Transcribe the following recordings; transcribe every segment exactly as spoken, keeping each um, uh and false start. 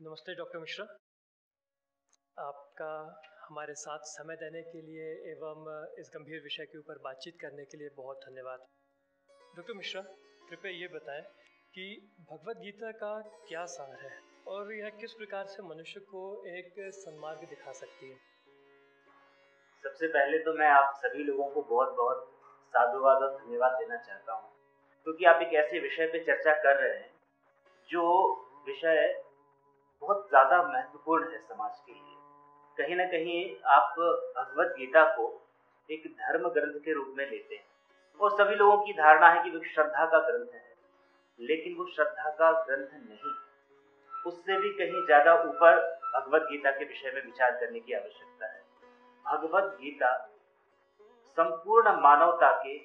नमस्ते डॉक्टर मिश्रा। आपका हमारे साथ समय देने के लिए एवं इस गंभीर विषय के ऊपर बातचीत करने के लिए बहुत धन्यवाद। डॉक्टर मिश्रा, कृपया ये बताएं कि भगवद गीता का क्या सार है और यह किस प्रकार से मनुष्य को एक सन्मार्ग दिखा सकती है। सबसे पहले तो मैं आप सभी लोगों को बहुत बहुत साधुवाद और धन्यवाद देना चाहता हूँ, क्योंकि आप एक ऐसे विषय पे चर्चा कर रहे हैं जो विषय बहुत ज़्यादा महत्वपूर्ण है समाज के लिए। कहीं न कहीं आप भगवद गीता को एक धर्म ग्रंथ के रूप में लेते हैं और सभी लोगों की धारणा है कि वो श्रद्धा का ग्रंथ है, लेकिन वो श्रद्धा का ग्रंथ नहीं, उससे भी कहीं ज़्यादा ऊपर भगवद गीता के विषय में विचार करने की आवश्यकता है। भगवद गीता संपूर्ण मानवता के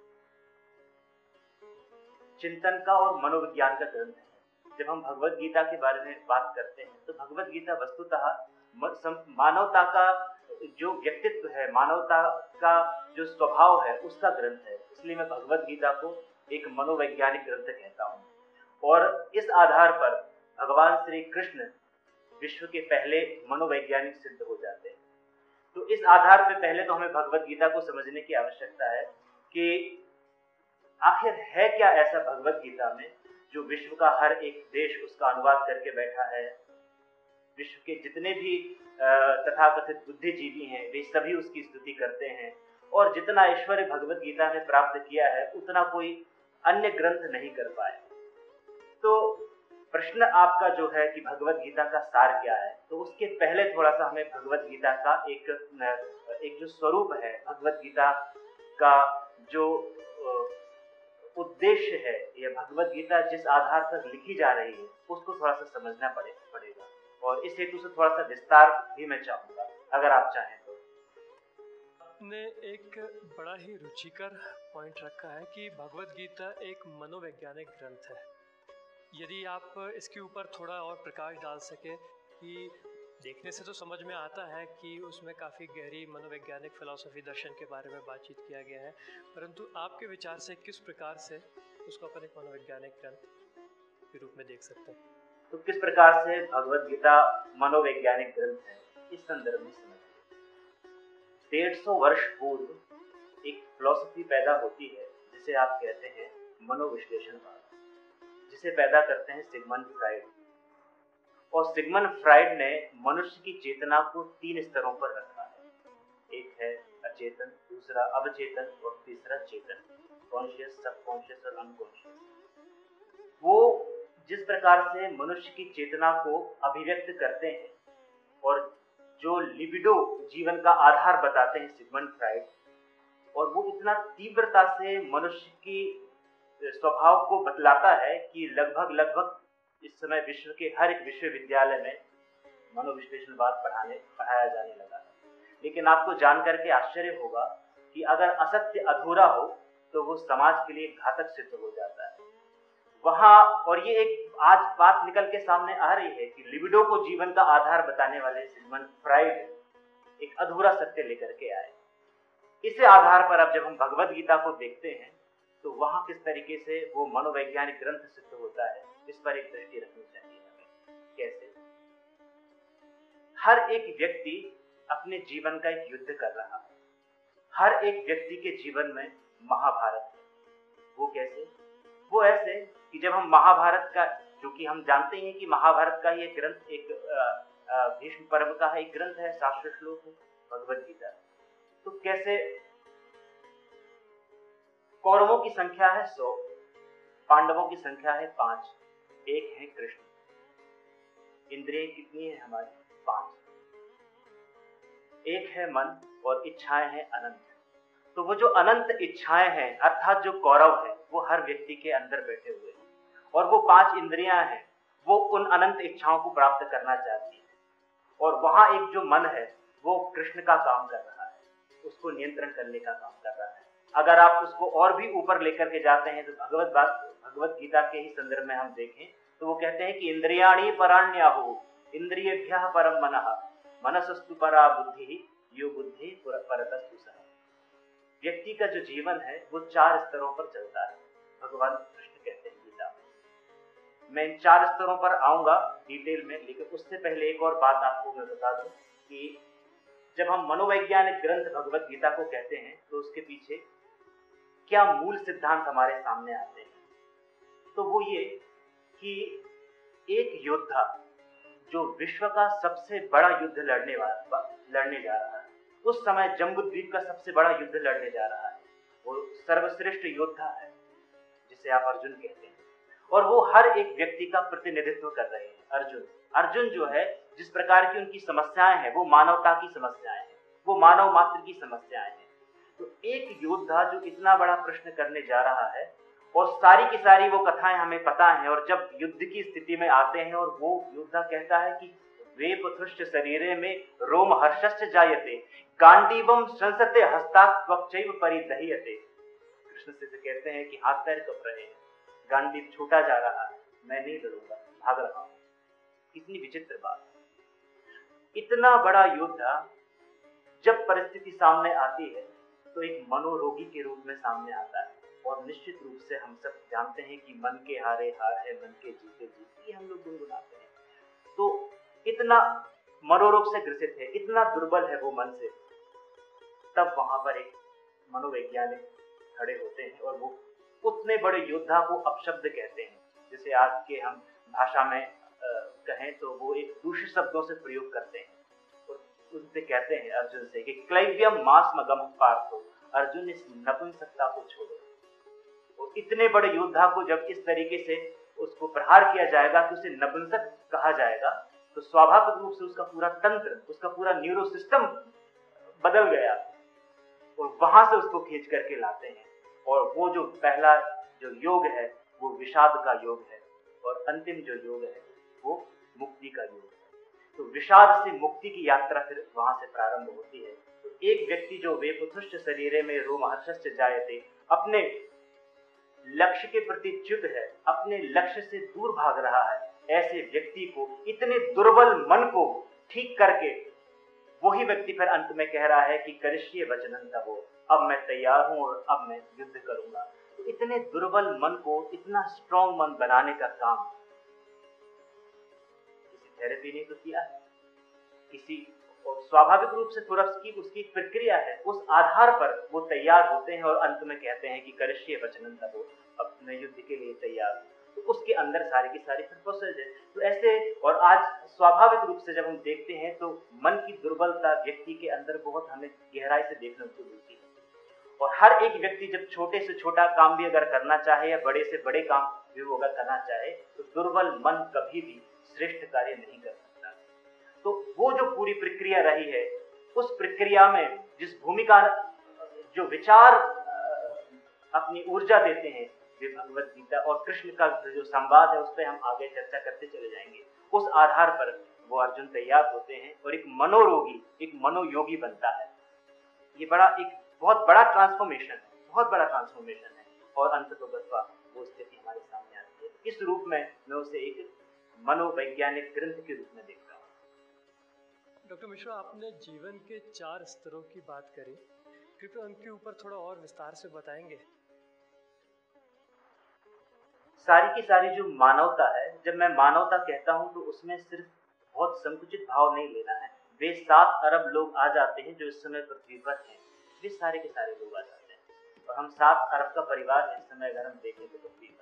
चिंतन का और मनोविज्ञान का ग्रंथ है। जब हम भगवद गीता के बारे में बात करते हैं तो भगवद गीता वस्तुतः मानवता का जो व्यक्तित्व है, मानवता का जो स्वभाव है, उसका ग्रंथ है। इसलिए मैं भगवद गीता को एक मनोवैज्ञानिक ग्रंथ कहता हूँ और इस आधार पर भगवान श्री कृष्ण विश्व के पहले मनोवैज्ञानिक सिद्ध हो जाते हैं। तो इस आधार पर पहले तो हमें भगवद गीता को समझने की आवश्यकता है कि आखिर है क्या ऐसा भगवद गीता में जो विश्व का हर एक देश उसका अनुवाद करके बैठा है। विश्व के जितने भी तथाकथित बुद्धिजीवी हैं वे सभी उसकी स्तुति करते हैं और जितना ऐश्वर्य भगवद गीता ने प्राप्त किया है उतना कोई अन्य ग्रंथ नहीं कर पाए। तो प्रश्न आपका जो है कि भगवद गीता का सार क्या है, तो उसके पहले थोड़ा सा हमें भगवद गीता का एक एक जो स्वरूप है, भगवद गीता का जो उद्देश्य है या भगवद गीता जिस आधार पर लिखी जा रही है उसको थोड़ा सा समझना पड़े पड़ेगा और इस हेतु से थोड़ा सा विस्तार भी मैं चाहूँगा, अगर आप चाहें तो। आपने एक बड़ा ही रुचिकर पॉइंट रखा है कि भगवद गीता एक मनोवैज्ञानिक ग्रंथ है। यदि आप इसके ऊपर थोड़ा और प्रकाश डाल सके कि देखने से तो समझ में आता है कि उसमें काफ़ी गहरी मनोवैज्ञानिक फिलॉसफी दर्शन के बारे में बातचीत किया गया है, परंतु आपके विचार से किस प्रकार से उसको अपन एक मनोवैज्ञानिक ग्रंथ के रूप में देख सकते हैं। तो किस प्रकार से भगवद गीता मनोवैज्ञानिक ग्रंथ है, इस संदर्भ में समझिए। डेढ़ सौ वर्ष पूर्व एक फिलॉसफी पैदा होती है जिसे आप कहते हैं मनोविश्लेषणवाद, जिसे पैदा करते हैं सिगमंड फ्राइड। और सिगमंड फ्राइड ने मनुष्य की चेतना को तीन स्तरों पर रखा है। एक है अचेतन, दूसरा अवचेतन और तीसरा चेतन, कॉन्शियस, सबकॉन्शियस और अनकॉन्शियस। वो जिस प्रकार से मनुष्य की चेतना को अभिव्यक्त करते हैं और जो लिबिडो जीवन का आधार बताते हैं सिगमंड फ्राइड, और वो इतना तीव्रता से मनुष्य की स्वभाव को बतलाता है कि लगभग लगभग इस समय विश्व के हर एक विश्वविद्यालय में मनोविश्लेषणवाद पढ़ाने पढ़ाया जाने लगा है। लेकिन आपको जानकर के आश्चर्य होगा कि अगर असत्य अधूरा हो तो वो समाज के लिए घातक सिद्ध हो जाता है वहां। और ये एक आज बात निकल के सामने आ रही है कि लिबिडो को जीवन का आधार बताने वाले सिगमंड फ्राइड एक अधूरा सत्य लेकर के आए। इस आधार पर अब जब हम भगवद गीता को देखते हैं तो वहां किस तरीके से वो मनोवैज्ञानिक ग्रंथ सिद्ध होता है, इस पर एक दृष्टि रखनी चाहिए हमें। कैसे? हर एक व्यक्ति अपने जीवन का एक युद्ध कर रहा है। हर एक व्यक्ति के जीवन में महाभारत है। वो कैसे? वो ऐसे कि जब हम महाभारत का, क्योंकि हम जानते हैं कि महाभारत का ये ग्रंथ एक भीष्म पर्व का है, एक ग्रंथ है, शास्त्र श्लोक है भगवद गीता। तो कैसे? कौरवों की संख्या है सौ, पांडवों की संख्या है पांच, एक है कृष्ण। इंद्रिय कितनी है हमारी? पांच। एक है मन और इच्छाएं हैं अनंत। तो वो जो अनंत इच्छाएं हैं अर्थात जो कौरव है वो हर व्यक्ति के अंदर बैठे हुए हैं और वो पांच इंद्रियां हैं वो उन अनंत इच्छाओं को प्राप्त करना चाहती है। और वहां एक जो मन है वो कृष्ण का काम कर रहा है, उसको नियंत्रण करने का काम कर रहा है। अगर आप उसको और भी ऊपर लेकर के जाते हैं तो भगवत बात भगवत गीता के ही संदर्भ में हम देखें तो वो कहते हैं कि इंद्रियाणि पराण्याहु इंद्रियेभ्यः परम मनः मनसस्तु परा बुद्धि यो बुद्धि परतस्तु सः। व्यक्ति का जो जीवन है वो चार स्तरों पर चलता है, भगवान कृष्ण कहते हैं गीता में। मैं इन चार स्तरों पर आऊंगा डिटेल में, लेकिन उससे पहले एक और बात आपको मैं बता दूं कि जब हम मनोवैज्ञानिक ग्रंथ भगवत गीता को कहते हैं तो उसके पीछे क्या मूल सिद्धांत हमारे सामने आते हैं। तो वो ये कि एक योद्धा जो विश्व का सबसे बड़ा युद्ध लड़ने वाला लड़ने जा रहा है, उस समय जम्बूद्वीप का सबसे बड़ा युद्ध लड़ने जा रहा है, वो सर्वश्रेष्ठ योद्धा है जिसे आप अर्जुन कहते हैं, और वो हर एक व्यक्ति का प्रतिनिधित्व कर रहे हैं। अर्जुन अर्जुन जो है, जिस प्रकार की उनकी समस्याएं हैं वो मानवता की समस्याएं हैं, वो मानव मात्र की समस्याएं हैं। तो एक योद्धा जो इतना बड़ा प्रश्न करने जा रहा है, और सारी की सारी वो कथाएं हमें पता है, और जब युद्ध की स्थिति में आते हैं और वो योद्धा कहता है कि वेपथुश्च शरीरे में रोम हर्षश्च जायते गांडीवम संसते हस्ताक्वचैव परिदह्यते। कृष्ण से कहते हैं कि हाथ पैर कप रहे हैं, गांडीव छूटा जा रहा है, मैं नहीं लड़ूंगा, भाग रहा हूं। कितनी विचित्र बात। इतना बड़ा योद्धा जब परिस्थिति सामने आती है तो एक मनोरोगी के रूप में सामने आता है, और निश्चित रूप से हम सब जानते हैं कि मन के हारे हार है, मन के जीते जीत, ये हम लोग गुनगुनाते हैं। तो इतना मनोरोग से ग्रसित है, इतना दुर्बल है वो मन से, तब वहां पर एक मनोवैज्ञानिक खड़े होते हैं और वो उतने बड़े योद्धा को अपशब्द कहते हैं, जिसे आज के हम भाषा में आ, कहें तो वो एक दूषित शब्दों से प्रयोग करते हैं, और उनसे कहते हैं अर्जुन से कि क्लैव्यम मास मगम पार्थो, अर्जुन इस नपुंसकता को छोड़ो। और इतने बड़े योद्धा को जब इस तरीके से उसको प्रहार किया जाएगा कि उसे नपुंसक कहा जाएगा, तो स्वाभाविक रूप से उसका पूरा तंत्र, उसका पूरा न्यूरो सिस्टम बदल गया, और वहां से उसको खींच करके लाते हैं। और वो जो पहला जो योग है वो विषाद का योग है, और अंतिम जो योग है वो मुक्ति का योग है। तो विषाद से मुक्ति की यात्रा फिर वहां से प्रारंभ होती है। तो एक व्यक्ति जो वेपथुश्च शरीरे में रोमहर्षश्च जायते, अपने लक्ष्य के प्रति च्युत है, अपने लक्ष्य से दूर भाग रहा है, ऐसे व्यक्ति को, इतने दुर्बल मन को ठीक करके वही व्यक्ति फिर अंत में कह रहा है कि करिष्ये वचनं तवो, अब मैं तैयार हूं और अब मैं युद्ध करूंगा। तो इतने दुर्बल मन को इतना स्ट्रॉन्ग मन बनाने का काम किसी थेरेपी ने तो किया है, किसी, और स्वाभाविक रूप से थोड़ा उसकी उसकी प्रक्रिया है, उस आधार पर वो तैयार होते हैं और अंत में कहते हैं कि करिष्ये वचनं तवो, अब मैं युद्ध के लिए तैयार हूं। तो उसके अंदर सारी की सारी प्रोसेस है। तो ऐसे, और आज स्वाभाविक रूप से जब हम देखते हैं तो मन की दुर्बलता व्यक्ति के अंदर बहुत हमें गहराई से देखने को मिलती है, और हर एक व्यक्ति जब छोटे से छोटा काम भी अगर करना चाहे या बड़े से बड़े काम भी वो अगर करना चाहे, तो दुर्बल मन कभी भी श्रेष्ठ कार्य नहीं कर सकता। तो वो जो पूरी प्रक्रिया रही है, उस प्रक्रिया में जिस भूमिका, जो विचार अपनी ऊर्जा देते हैं वे भगवत गीता और कृष्ण का जो संवाद है उस पर हम आगे चर्चा करते चले जाएंगे। उस आधार पर वो अर्जुन तैयार होते हैं और एक मनोरोगी, एक मनोयोगी बनता है। ये बड़ा एक बहुत बड़ा ट्रांसफॉर्मेशन है, बहुत बड़ा ट्रांसफॉर्मेशन है, और अंततोगत्वा वो स्थिति हमारे सामने आती है। इस रूप में मैं उसे एक मनोवैज्ञानिक ग्रंथ के रूप में देखता हूँ। डॉक्टर मिश्रा, आपने जीवन के चार स्तरों की बात करी, कृपया उनके ऊपर थोड़ा और विस्तार से बताएंगे। सारी की सारी जो मानवता है, जब मैं मानवता कहता हूं तो उसमें सिर्फ बहुत संकुचित भाव नहीं लेना है। वे सात अरब लोग आ जाते हैं जो इस समय पृथ्वी पर हैं, वे सारे के सारे लोग आ जाते हैं, और हम सात अरब का परिवार है इस समय अगर हम देखें तो पृथ्वी पर।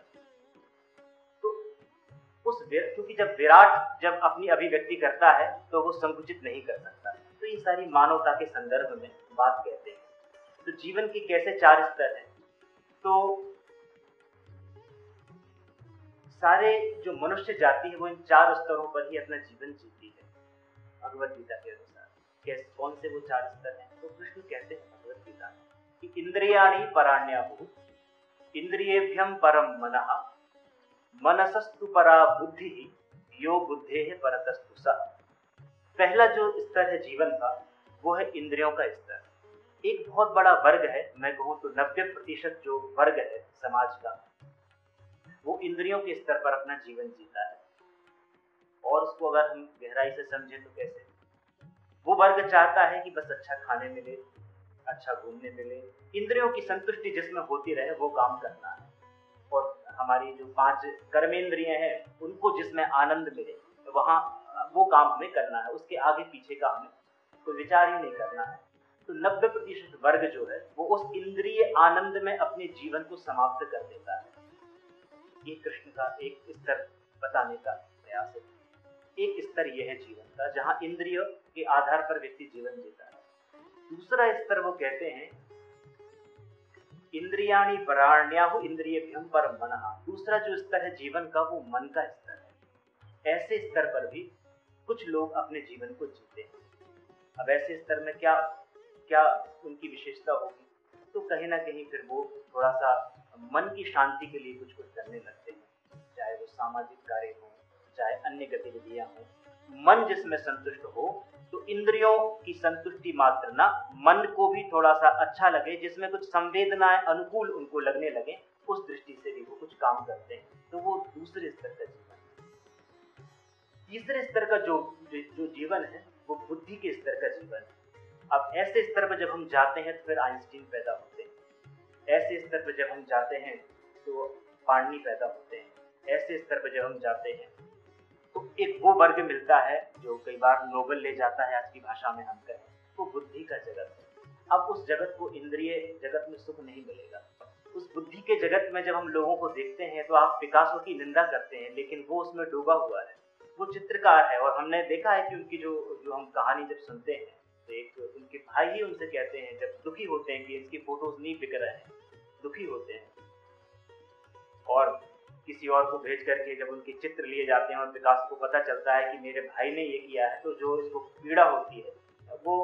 तो उस क्योंकि जब विराट जब अपनी अभिव्यक्ति करता है तो वो संकुचित नहीं कर सकता, तो ये सारी मानवता के संदर्भ में बात कहते हैं। तो जीवन के कैसे चार स्तर हैं, तो सारे जो मनुष्य जाति है वो इन चार स्तरों पर ही अपना जीवन जीती है भगवत गीता के अनुसार। कैसे, कौन से वो चार स्तर हैं? तो कृष्ण कहते हैं भगवत गीता में कि इंद्रियाणि पराण्याहुः, इंद्रियेभ्यम परम मनः, मनसस्तु परा बुद्धिः, यो बुद्धेः परतस्तु सः। पहला जो स्तर है जीवन का वो है इंद्रियों का स्तर। एक बहुत बड़ा वर्ग है, मैं कहूँ तो नब्बे प्रतिशत जो वर्ग है समाज का, वो इंद्रियों के स्तर पर अपना जीवन जीता है। और उसको अगर हम गहराई से समझें तो कैसे, वो वर्ग चाहता है कि बस अच्छा खाने मिले, अच्छा घूमने मिले, इंद्रियों की संतुष्टि जिसमें होती रहे वो काम करना है। और हम हमारी जो पांच कर्मेंद्रियां हैं उनको जिसमें आनंद मिले वहाँ वो काम हमें करना है, उसके आगे पीछे का हमें कोई विचार ही नहीं करना है। तो नब्बे प्रतिशत वर्ग जो है वो उस इंद्रिय आनंद में अपने जीवन को समाप्त कर देता है। ये कृष्ण का एक स्तर बताने का प्रयास है। एक स्तर यह है जीवन का जहाँ इंद्रिय के आधार पर व्यक्ति जीवन जीता है। दूसरा स्तर वो कहते हैं इंद्रियाणि पराण्याहु इंद्रियभ्यम परम मनः। दूसरा जो स्तर है जीवन का वो मन का स्तर है। ऐसे स्तर पर भी कुछ लोग अपने जीवन को जीते हैं। अब ऐसे स्तर में क्या क्या उनकी विशेषता होगी, तो कहीं ना कहीं फिर वो थोड़ा सा मन की शांति के लिए कुछ कुछ करने लगते हैं, चाहे वो सामाजिक कार्य हो चाहे अन्य गतिविधियां हो। मन जिसमें संतुष्ट हो तो इंद्रियों की संतुष्टि मात्र ना, मन को भी थोड़ा सा अच्छा लगे, जिसमें कुछ संवेदनाएं अनुकूल उनको लगने लगे, उस दृष्टि से भी वो कुछ काम करते हैं, तो वो दूसरे स्तर का जीवन है। तीसरे स्तर का जो जो जीवन है वो बुद्धि के स्तर का जीवन है। अब ऐसे स्तर पर जब हम जाते हैं तो फिर आइंस्टीन पैदा होते हैं। ऐसे स्तर पर जब हम जाते हैं तो पाणिनि पैदा होते हैं। ऐसे स्तर पर जब हम जाते हैं तो एक वो वर्ग मिलता है जो कई बार नोबेल ले जाता है, आज की भाषा में हम कहें वो बुद्धि का जगत है। अब उस जगत को इंद्रिय जगत में सुख नहीं मिलेगा। उस बुद्धि के जगत में जब हम लोगों को देखते हैं तो आप पिकासो की निंदा करते हैं, लेकिन वो उसमें डूबा हुआ है, वो चित्रकार है। और हमने देखा है कि उनकी जो जो हम कहानी जब सुनते हैं तो एक उनके भाई ही उनसे कहते हैं, जब दुखी होते हैं कि इसकी फोटोज नहीं बिक रहे हैं, दुखी होते हैं, और किसी और को भेज करके जब उनके चित्र लिए जाते हैं और पिकासो को पता चलता है कि मेरे भाई ने ये किया है, तो जो इसको पीड़ा होती है वो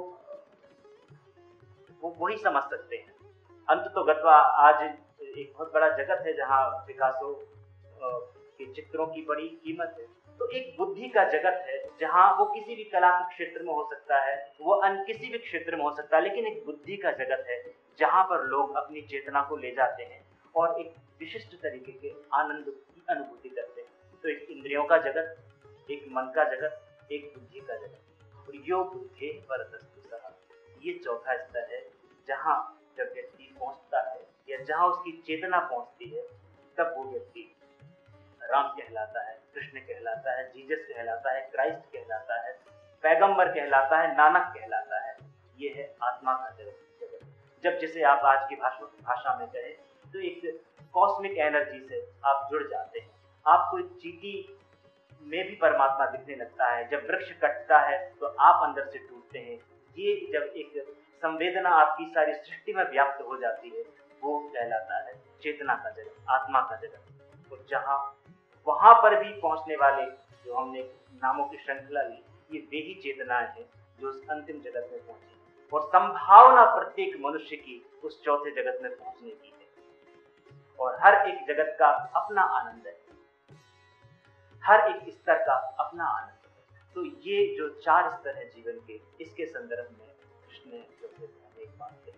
वो वही समझ सकते हैं। अंत तो गत्वा आज एक बहुत बड़ा जगत है जहाँ पिकासो के चित्रों की बड़ी कीमत है। तो एक बुद्धि का जगत है जहाँ वो किसी भी कला के क्षेत्र में हो सकता है, वो अन्य किसी भी क्षेत्र में हो सकता है, लेकिन एक बुद्धि का जगत है जहाँ पर लोग अपनी चेतना को ले जाते हैं और एक विशिष्ट तरीके के आनंद की अनुभूति करते हैं। तो एक इंद्रियों का जगत, एक मन का जगत, एक बुद्धि का जगत। और यो बुद्धे परतस्तु सः, ये चौथा स्तर है जहाँ जब व्यक्ति पहुँचता है या जहाँ उसकी चेतना पहुँचती है, तब वो व्यक्ति राम कहलाता है, कृष्ण कहलाता है, जीसस कहलाता है, क्राइस्ट कहलाता है, पैगंबर कहलाता है, नानक कहलाता है। ये है आत्मा का जगत। जब जिसे आप आज की भाषा भाषा में कहें तो एक कॉस्मिक एनर्जी से आप जुड़ जाते हैं। आपको एक चींटी में भी परमात्मा दिखने लगता है। जब वृक्ष कटता है तो आप अंदर से टूटते हैं। ये जब एक संवेदना आपकी सारी सृष्टि में व्याप्त हो जाती है, वो कहलाता है चेतना का जगत, आत्मा का जगत। तो जहाँ वहां पर भी पहुंचने वाले जो हमने नामों की श्रृंखला ली, ये वे ही चेतनाएं हैं जो उस अंतिम जगत में पहुंची, और संभावना प्रत्येक मनुष्य की उस चौथे जगत में पहुंचने की है। और हर एक जगत का अपना आनंद है, हर एक स्तर का अपना आनंद है। तो ये जो चार स्तर है जीवन के, इसके संदर्भ में कृष्ण ने एक बात कही।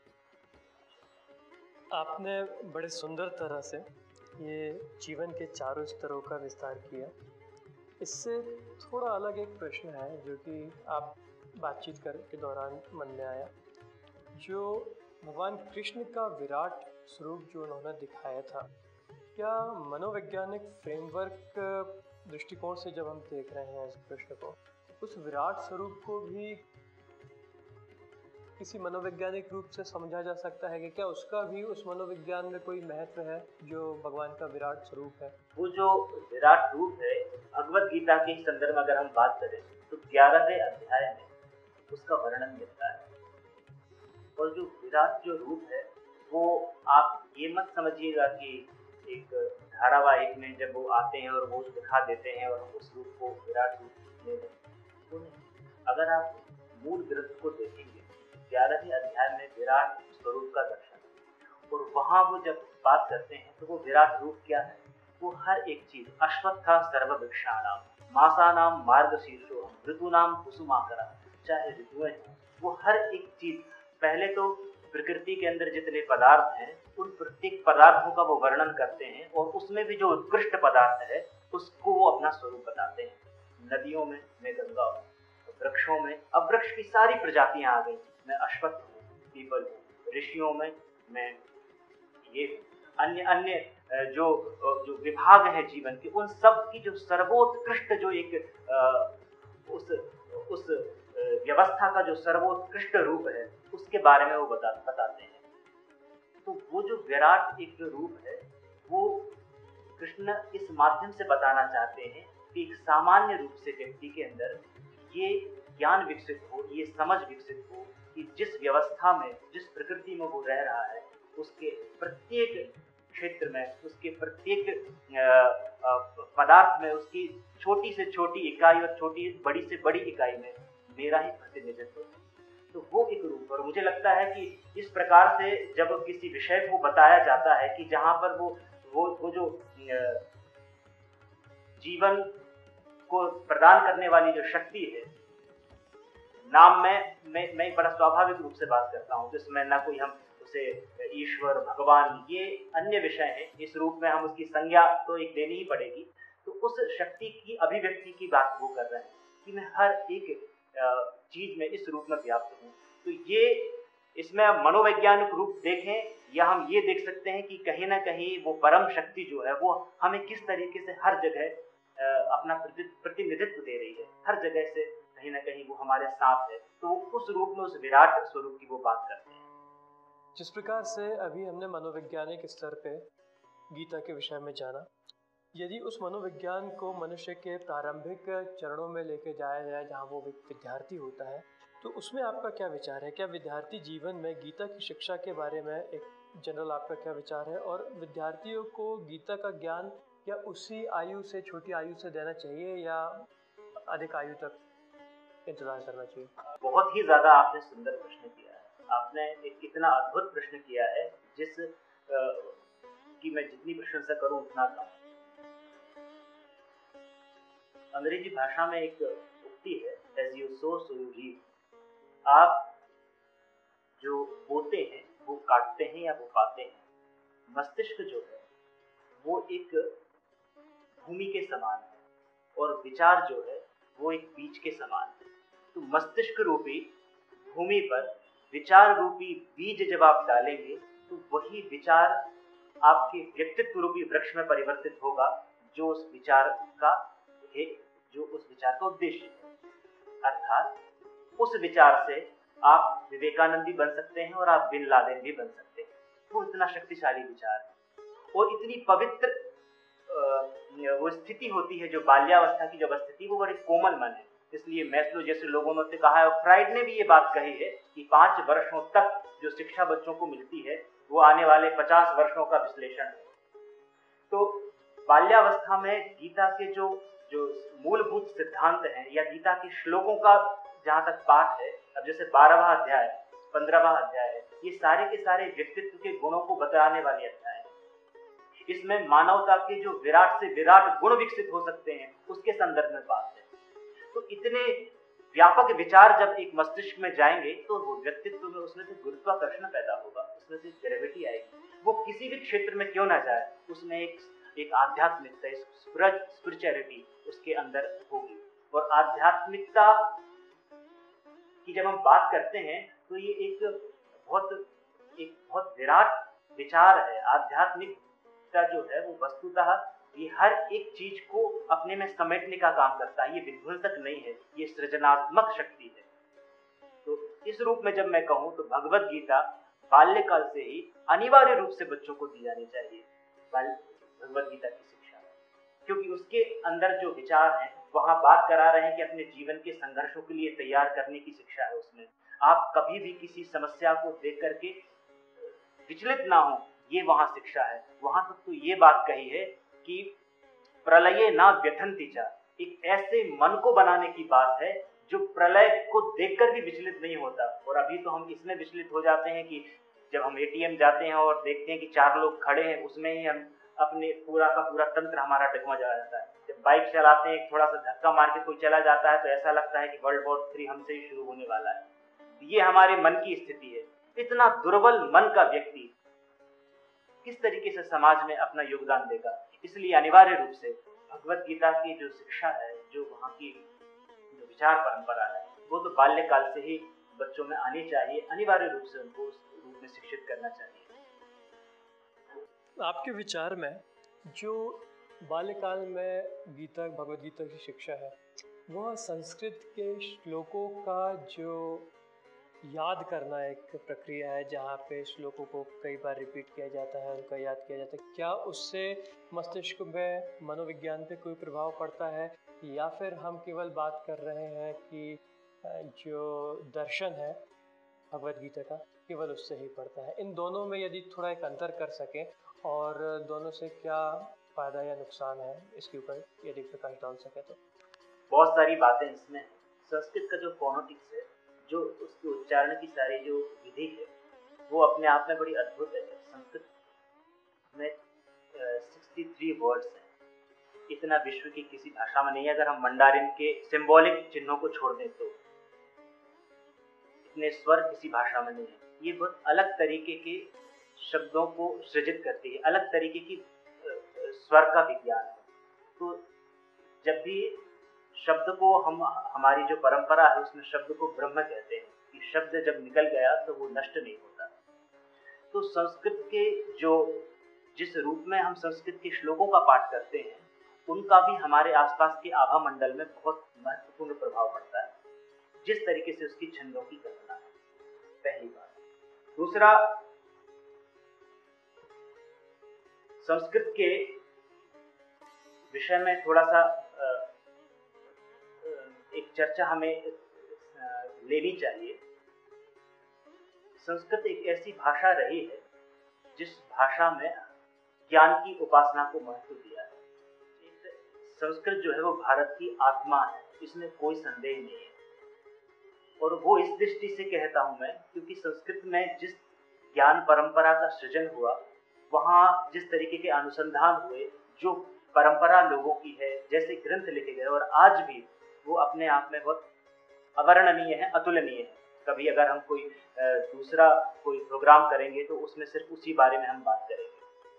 आपने बड़े सुंदर तरह से ये जीवन के चारों स्तरों का विस्तार किया। इससे थोड़ा अलग एक प्रश्न है जो कि आप बातचीत कर के दौरान मन में आया। जो भगवान कृष्ण का विराट स्वरूप जो उन्होंने दिखाया था, क्या मनोवैज्ञानिक फ्रेमवर्क दृष्टिकोण से जब हम देख रहे हैं इस प्रश्न को, उस विराट स्वरूप को भी किसी मनोवैज्ञानिक रूप से समझा जा सकता है कि क्या उसका भी उस मनोविज्ञान में कोई महत्व है जो भगवान का विराट स्वरूप है? वो जो विराट रूप है, भगवद गीता के संदर्भ में अगर हम बात करें तो ग्यारहवें अध्याय में उसका वर्णन मिलता है। और जो विराट जो रूप है वो आप ये मत समझिएगा कि एक धारावाहिक में जब वो आते हैं और वो दिखा देते हैं और उस रूप को विराट रूप ले लेते हैं। अगर आप मूल ग्रंथ को देखेंगे, ग्यारहवें अध्याय में विराट स्वरूप का दर्शन, और वहां वो जब बात करते हैं तो वो विराट रूप क्या है, वो हर एक चीज, अश्वत्था सर्ववृक्षाणाम मासानाम मार्गशीर्षो ऋतूनाम कुसुमाकरा, चाहे ऋतुएं हैं, वो हर एक चीज, पहले तो प्रकृति के अंदर जितने पदार्थ हैं उन प्रत्येक पदार्थों का वो वर्णन करते हैं, और उसमें भी जो उत्कृष्ट पदार्थ है उसको वो अपना स्वरूप बताते हैं। नदियों में मैं गंगा हूँ, वृक्षों में अब वृक्ष की सारी प्रजातियां आ गई, मैं अश्वत्थ हूँ, पीपल हूँ, ऋषियों में मैं ये अन्य अन्य जो जो विभाग है जीवन के, उन सब की जो सर्वोत्कृष्ट जो एक उस उस व्यवस्था का जो सर्वोत्कृष्ट रूप है, उसके बारे में वो बता बताते हैं। तो वो जो विराट एक जो रूप है, वो कृष्ण इस माध्यम से बताना चाहते हैं कि एक सामान्य रूप से व्यक्ति के अंदर ये ज्ञान विकसित हो, ये समझ विकसित हो कि जिस व्यवस्था में, जिस प्रकृति में वो रह रहा है, उसके प्रत्येक क्षेत्र में, उसके प्रत्येक पदार्थ में, उसकी छोटी से छोटी इकाई और छोटी बड़ी से बड़ी इकाई में मेरा ही प्रतिनिधित्व है। तो वो एक रूप, और मुझे लगता है कि इस प्रकार से जब किसी विषय को बताया जाता है कि जहाँ पर वो वो वो जो जीवन को प्रदान करने वाली जो शक्ति है, नाम में मैं मैं बड़ा स्वाभाविक रूप से बात करता हूँ, जिसमें ना कोई हम उसे ईश्वर, भगवान, ये अन्य विषय हैं, इस रूप में हम उसकी संज्ञा तो एक देनी ही पड़ेगी। तो उस शक्ति की अभिव्यक्ति की बात वो कर रहे हैं कि मैं हर एक चीज में इस रूप में व्याप्त हूँ। तो ये इसमें हम मनोवैज्ञानिक रूप देखें या हम ये देख सकते हैं कि कहीं ना कहीं वो परम शक्ति जो है वो हमें किस तरीके से हर जगह अपना प्रतिनिधित्व दे रही है, हर जगह से कहीं ना कहीं वो हमारे साथ है। तो उस रूप में, उस विराट स्वरूप की वो बात करते हैं। जिस प्रकार से अभी हमने मनोवैज्ञानिक स्तर पे गीता के विषय में जाना, यदि उस मनोविज्ञान को मनुष्य के प्रारंभिक चरणों में लेके जाया जाए जहाँ वो विद्यार्थी होता है, तो उसमें आपका क्या विचार है? क्या विद्यार्थी जीवन में गीता की शिक्षा के बारे में एक जनरल आपका क्या विचार है? और विद्यार्थियों को गीता का ज्ञान क्या उसी आयु से, छोटी आयु से देना चाहिए या अधिक आयु तक इंतजार करना चाहिए? बहुत ही ज्यादा आपने सुंदर प्रश्न किया है। आपने एक इतना अद्भुत प्रश्न किया है जिस आ, की मैं जितनी प्रशंसा करूं उतना कम। अंग्रेजी भाषा में एक उक्ति है, as you sow so you reap. आप जो बोते हैं वो काटते हैं या वो पाते हैं। मस्तिष्क जो है वो एक भूमि के समान है और विचार जो है वो एक बीज के समान है। तो मस्तिष्क रूपी भूमि पर विचार रूपी बीज जब आप डालेंगे तो वही विचार आपके व्यक्तित्व रूपी वृक्ष में परिवर्तित होगा, जो उस विचार का है, जो उस विचार का उद्देश्य है। अर्थात उस विचार से आप विवेकानंद भी बन सकते हैं और आप बिन लादेन भी बन सकते हैं। वो इतना शक्तिशाली विचार है और इतनी पवित्र वो स्थिति होती है जो बाल्यावस्था की जब स्थिति, वो बड़ी कोमल मन है। इसलिए मैस्लो जैसे लोगों ने कहा है, और फ्राइड ने भी ये बात कही है कि पांच वर्षों तक जो शिक्षा बच्चों को मिलती है वो आने वाले पचास वर्षों का विश्लेषण है। तो बाल्यावस्था में गीता के जो जो मूलभूत सिद्धांत हैं या गीता के श्लोकों का जहां तक पाठ है, अब जैसे बारहवां अध्याय, पंद्रहवां अध्याय है, ये सारे के सारे व्यक्तित्व के गुणों को बताने वाले अध्याय हैं। इसमें मानवता के जो विराट से विराट गुण विकसित हो सकते हैं उसके संदर्भ में बात है। तो इतने व्यापक विचार जब एक मस्तिष्क में जाएंगे तो वो व्यक्तित्व में उसमें से गुरुत्वाकर्षण पैदा होगा, उसमें से ग्रेविटी आएगी। वो किसी भी क्षेत्र में क्यों ना जाए, उसमें एक एक आध्यात्मिकता, स्पिरिचुअलिटी उसके अंदर होगी। और आध्यात्मिकता की जब हम बात करते हैं तो ये एक बहुत एक बहुत विराट विचार है। आध्यात्मिकता जो है वो वस्तुतः ये हर एक चीज को अपने में समेटने का काम करता है। ये विध्वंसक नहीं है, ये सृजनात्मक शक्ति है। तो इस रूप में जब मैं कहूँ तो भगवत गीता बाल्यकाल से ही अनिवार्य रूप से बच्चों को दी जानी चाहिए, भगवत गीता की शिक्षा, क्योंकि उसके अंदर जो विचार हैं वहां बात करा रहे हैं कि अपने जीवन के संघर्षों के लिए तैयार करने की शिक्षा है। उसमें आप कभी भी किसी समस्या को देख करके विचलित ना हो, ये वहां शिक्षा है। वहां तक तो ये बात कही है कि प्रलये ना व्यथन्ति च, एक ऐसे मन को बनाने की बात है जो प्रलय को देखकर भी विचलित नहीं होता। और अभी तो हम इसमें विचलित हो जाते हैं कि जब हम एटीएम जाते हैं और देखते हैं कि चार लोग खड़े हैं, उसमें ही हम अपने पूरा का पूरा तंत्र हमारा डगमगा जाता है। जब बाइक चलाते हैं, थोड़ा सा धक्का मार के कोई चला जाता है तो ऐसा लगता है कि वर्ल्ड वॉर थ्री हमसे ही शुरू होने वाला है। ये हमारे मन की स्थिति है। इतना दुर्बल मन का व्यक्ति किस तरीके से समाज में अपना योगदान देगा? इसलिए अनिवार्य रूप से भगवत गीता की जो शिक्षा है, जो वहाँ की जो विचार परंपरा है, वो तो बाल्यकाल से ही बच्चों में आनी चाहिए। अनिवार्य रूप से उनको उस रूप में शिक्षित करना चाहिए। आपके विचार में जो बाल्यकाल में गीता भगवद गीता की शिक्षा है, वह संस्कृत के श्लोकों का जो याद करना एक प्रक्रिया है जहाँ पे श्लोकों को कई बार रिपीट किया जाता है, उनका याद किया जाता है, क्या उससे मस्तिष्क में मनोविज्ञान पे कोई प्रभाव पड़ता है, या फिर हम केवल बात कर रहे हैं कि जो दर्शन है भगवद गीता का केवल उससे ही पड़ता है? इन दोनों में यदि थोड़ा एक अंतर कर सकें और दोनों से क्या फायदा या नुकसान है, इसके ऊपर यदि प्रकाश डाल सके तो। बहुत सारी बातें इसमें हैं। संस्कृत का जो फोनोटिक्स है, जो उसके उच्चारण की सारी जो विधि है, वो अपने आप में बड़ी अद्भुत है। संस्कृत में तिरसठ वर्ड्स हैं, इतना विश्व की किसी भाषा में नहीं है। अगर हम मंडारिन के सिंबॉलिक चिन्हों को छोड़ दें तो इतने स्वर किसी भाषा में नहीं है। ये बहुत अलग तरीके के शब्दों को सृजित करती है, अलग तरीके की स्वर का विज्ञान है। तो जब भी शब्द को हम हमारी जो परंपरा है उसमें शब्द को ब्रह्म कहते हैं कि शब्द जब निकल गया तो वो नष्ट नहीं होता। तो संस्कृत के जो जिस रूप में हम संस्कृत के श्लोकों का पाठ करते हैं, उनका भी हमारे आसपास के आभा मंडल में बहुत महत्वपूर्ण प्रभाव पड़ता है, जिस तरीके से उसकी छंदों की कल्पना है, पहली बात। दूसरा, संस्कृत के विषय में थोड़ा सा एक चर्चा हमें लेनी चाहिए। संस्कृत एक ऐसी भाषा रही है जिस भाषा में ज्ञान की उपासना को महत्व दिया है। संस्कृत जो है वो भारत की आत्मा है, इसमें कोई संदेह नहीं है। और वो इस दृष्टि से कहता हूं मैं क्योंकि संस्कृत में जिस ज्ञान परंपरा का सृजन हुआ, वहाँ जिस तरीके के अनुसंधान हुए, जो परंपरा लोगों की है, जैसे ग्रंथ लिखे गए, और आज भी वो अपने आप में बहुत अवर्णनीय है, अतुलनीय है। कभी अगर हम कोई दूसरा कोई प्रोग्राम करेंगे तो उसमें सिर्फ उसी बारे में हम बात करेंगे।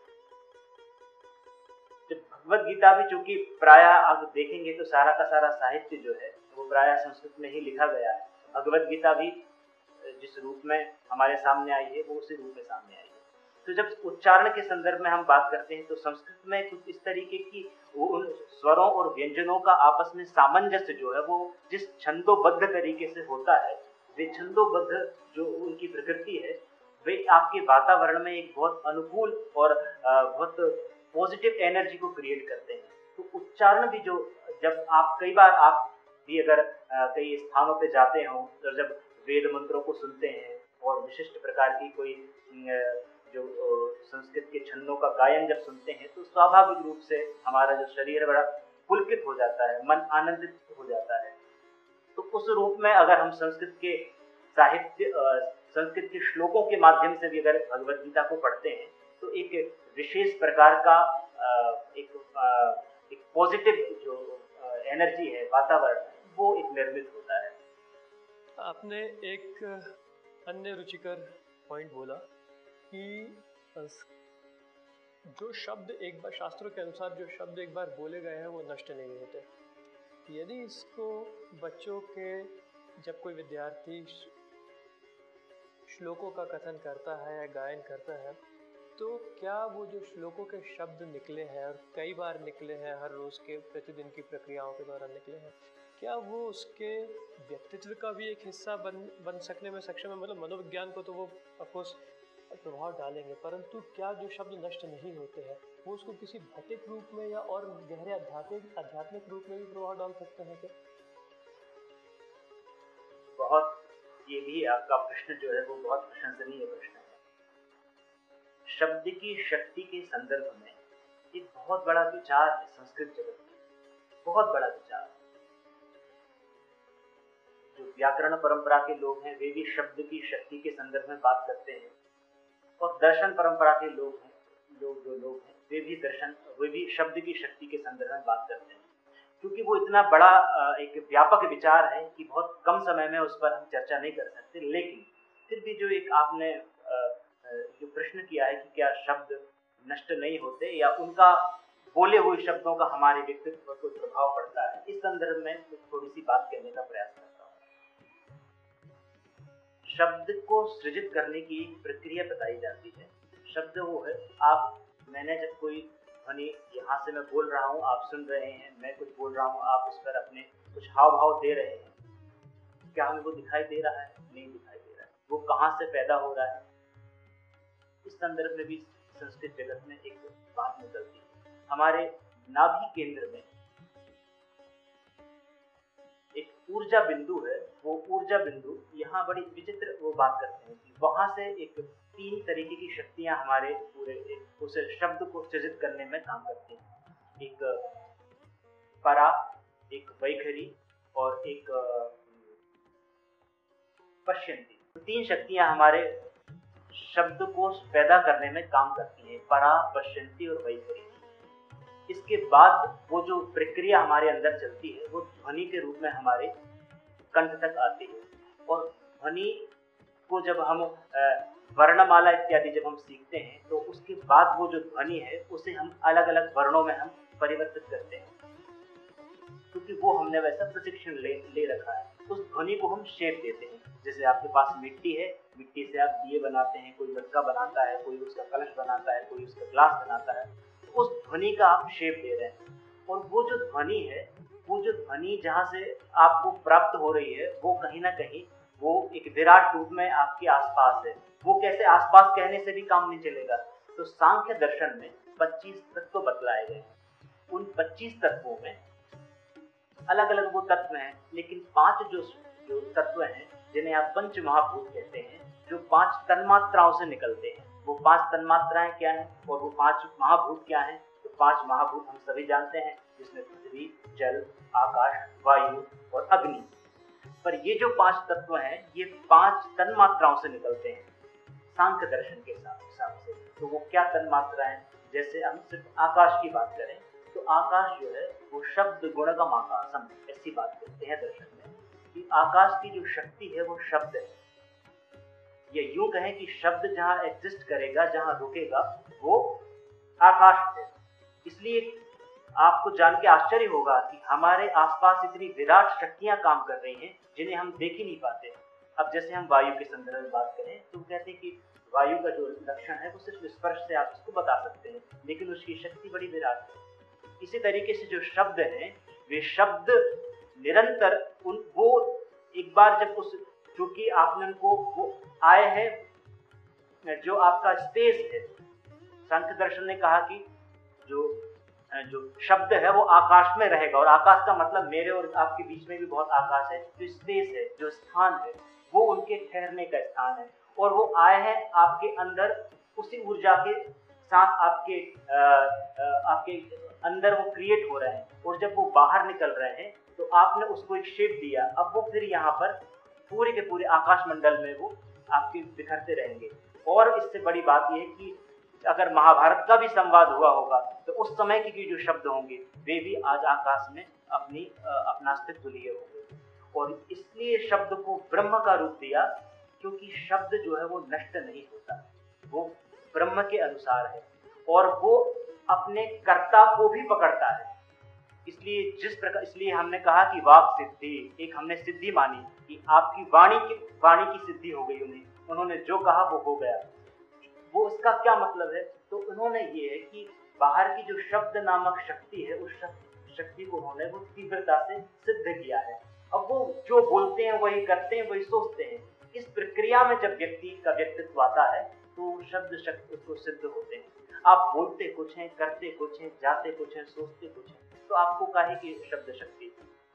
जब भगवद गीता भी चूंकि प्रायः आप देखेंगे तो सारा का सारा साहित्य जो है वो प्रायः संस्कृत में ही लिखा गया है। भगवद गीता भी जिस रूप में हमारे सामने आई है वो उसी रूप में सामने आई है। तो जब उच्चारण के संदर्भ में हम बात करते हैं तो संस्कृत में कुछ इस तरीके की उन स्वरों और व्यंजनों का आपस में सामंजस्य जो है वो जिस छंदोबद्ध तरीके से होता है, वे छंदोबद्ध जो उनकी प्रकृति है, वे आपके वातावरण में एक बहुत अनुकूल और बहुत पॉजिटिव एनर्जी को क्रिएट करते हैं। तो उच्चारण भी जो जब आप कई बार आप भी अगर कई स्थानों पे जाते हो तो जब वेद मंत्रों को सुनते हैं और विशिष्ट प्रकार की कोई जो संस्कृत के छंदों का गायन जब सुनते हैं तो स्वाभाविक रूप से हमारा जो शरीर बड़ा पुलकित हो जाता है, मन आनंदित हो जाता है। तो उस रूप में अगर हम संस्कृत के साहित्य, संस्कृत के श्लोकों के माध्यम से भी अगर भगवद गीता को पढ़ते हैं तो एक विशेष प्रकार का एक एक पॉजिटिव जो एनर्जी है, वातावरण है, वो एक निर्मित होता है। आपने एक अन्य रुचिकर पॉइंट बोला कि जो शब्द एक बार शास्त्रों के अनुसार जो शब्द एक बार बोले गए हैं वो नष्ट नहीं होते। यदि इसको बच्चों के जब कोई विद्यार्थी श्लोकों का कथन करता है या गायन करता है तो क्या वो जो श्लोकों के शब्द निकले हैं और कई बार निकले हैं, हर रोज़ के प्रतिदिन की प्रक्रियाओं के द्वारा निकले हैं, क्या वो उसके व्यक्तित्व का भी एक हिस्सा बन बन सकने में सक्षम है? मतलब मनोविज्ञान को तो वो ऑफकोर्स प्रभाव डालेंगे, परंतु क्या जो शब्द नष्ट नहीं होते हैं वो उसको किसी भौतिक रूप में या और गहरे आध्यात्मिक आध्यात्मिक रूप में भी प्रभाव डाल सकते हैं क्या? बहुत, ये भी आपका प्रश्न जो है वो बहुत प्रशंसनीय प्रश्न है। शब्द की शक्ति के संदर्भ में एक बहुत बड़ा विचार है संस्कृत जगत में, बहुत बड़ा विचार। जो व्याकरण परंपरा के लोग हैं वे भी शब्द की शक्ति के संदर्भ में बात करते हैं, और दर्शन परंपरा के लोग हैं, लोग जो लोग हैं वे भी दर्शन वे भी शब्द की शक्ति के संदर्भ में बात करते हैं, क्योंकि वो इतना बड़ा एक व्यापक विचार है कि बहुत कम समय में उस पर हम चर्चा नहीं कर सकते। लेकिन फिर भी जो एक आपने जो प्रश्न किया है कि क्या शब्द नष्ट नहीं होते या उनका बोले हुए शब्दों का हमारे व्यक्तित्व पर कोई प्रभाव पड़ता है, इस संदर्भ में थोड़ी सी बात करने का प्रयास करता हूँ। शब्द को सृजित करने की एक प्रक्रिया बताई जाती है। शब्द वो है, आप मैंने जब कोई ध्वनि यहाँ से मैं बोल रहा हूँ, आप सुन रहे हैं, मैं कुछ बोल रहा हूँ, आप उस पर अपने कुछ हाव भाव दे रहे हैं, क्या हमको दिखाई दे रहा है? नहीं दिखाई दे रहा है। वो कहाँ से पैदा हो रहा है? इस संदर्भ में भी संस्कृत जगत में एक बात निकलती है। हमारे नाभि केंद्र में एक ऊर्जा बिंदु है। वो ऊर्जा बिंदु, यहाँ बड़ी विचित्र वो बात करते हैं कि वहां से एक तीन तरीके की शक्तियां हमारे पूरे एक उस शब्द को सृजित करने में काम करती हैं। एक परा, एक वैखरी और एक पश्यंती। तो तीन शक्तियां हमारे शब्द को पैदा करने में काम करती हैं, परा, पश्यंती और वैखरी। इसके बाद वो जो प्रक्रिया हमारे अंदर चलती है वो ध्वनि के रूप में हमारे कंठ तक आती है। और ध्वनि को जब हम वर्णमाला इत्यादि जब हम सीखते हैं तो उसके बाद वो जो ध्वनि है उसे हम अलग अलग वर्णों में हम परिवर्तित करते हैं, क्योंकि वो हमने वैसा प्रशिक्षण ले ले रखा है। उस ध्वनि को हम शेप देते हैं। जैसे आपके पास मिट्टी है, मिट्टी से आप दिए बनाते हैं, कोई मटका बनाता है, कोई उसका कलश बनाता है, कोई उसका ग्लास बनाता है। तो उस ध्वनि का आप शेप दे रहे हैं। और वो जो ध्वनि है, वो जो ध्वनि जहाँ से आपको प्राप्त हो रही है वो कहीं ना कहीं वो एक विराट रूप में आपके आसपास है। वो कैसे आसपास कहने से भी काम नहीं चलेगा। तो सांख्य दर्शन में पच्चीस तत्व बतलाए गए। उन पच्चीस तत्वों में अलग अलग वो तत्व हैं, लेकिन पांच जो जो तत्व हैं जिन्हें आप पंच महाभूत कहते हैं, जो पांच तन्मात्राओं से निकलते हैं। वो पांच तन्मात्राएं क्या हैं और वो पांच महाभूत क्या हैं? तो पांच महाभूत हम सभी जानते हैं, जिसमें पृथ्वी, जल, आकाश, वायु और अग्नि। पर ये जो पांच तत्व हैं ये पांच तन्मात्राओं से निकलते हैं सांख्य दर्शन के हिसाब से। तो वो क्या तन्मात्राएं? जैसे हम सिर्फ आकाश की बात करें तो आकाश जो है वो शब्द गुणगम आकाशम, ऐसी बात करते हैं दर्शन में कि आकाश की जो शक्ति है वो शब्द है। ये यूं कहें कि शब्द जहां एग्जिस्ट करेगा, जहां रुकेगा, वो आकाश है। इसलिए आपको जान के आश्चर्य होगा कि हमारे आसपास इतनी विराट शक्तियां काम कर रही हैं जिन्हें हम देख ही नहीं पाते। अब जैसे हम वायु के संदर्भ में बात करें तो कहते हैं कि वायु का जो लक्षण है वो सिर्फ स्पर्श से आप इसको बता सकते हैं, लेकिन उसकी शक्ति बड़ी विराट है। इसी तरीके से जो शब्द हैं, वे शब्द निरंतर उन वो एक बार जब उस चूंकि आपने उनको वो आए हैं, जो आपका स्पेस है, सांख्य दर्शन ने कहा कि जो जो शब्द है वो आकाश में रहेगा। और आकाश का मतलब मेरे और आपके बीच में भी बहुत आकाश है। जो स्पेस है, जो स्थान है, वो उनके ठहरने का स्थान है। और वो आए हैं आपके अंदर उसी ऊर्जा के साथ, आपके आ, आ, आपके अंदर वो क्रिएट हो रहे हैं। और जब वो बाहर निकल रहे हैं तो आपने उसको एक शेप दिया। अब वो फिर यहाँ पर पूरे के पूरे आकाश मंडल में वो आपके बिखरते रहेंगे। और इससे बड़ी बात यह है कि अगर महाभारत का भी संवाद हुआ होगा तो उस समय के जो शब्द होंगे वे भी आज आकाश में अपनी अपना अस्तित्व लिए होंगे। और इसलिए शब्द को ब्रह्म का रूप दिया, क्योंकि शब्द जो है वो नष्ट नहीं होता, वो ब्रह्म के अनुसार है और वो अपने कर्ता को भी पकड़ता है। इसलिए जिस प्रकार इसलिए हमने कहा कि वाक सिद्धि, एक हमने सिद्धि मानी कि आपकी वाणी की वाणी की सिद्धि हो गई। उन्हें उन्होंने जो कहा वो हो गया। वो उसका क्या मतलब है? तो उन्होंने ये है कि बाहर की जो शब्द नामक शक्ति है, उस शक्ति को उन्होंने वो तीव्रता से सिद्ध किया है। अब वो जो बोलते हैं वही करते हैं, वही सोचते हैं। इस प्रक्रिया में जब व्यक्ति का व्यक्तित्व आता है तो शब्द शक्ति उसको सिद्ध होते हैं। आप बोलते कुछ हैं, करते कुछ हैं, जाते कुछ हैं, सोचते कुछ हैं, तो आपको काहे की शब्द शक्ति?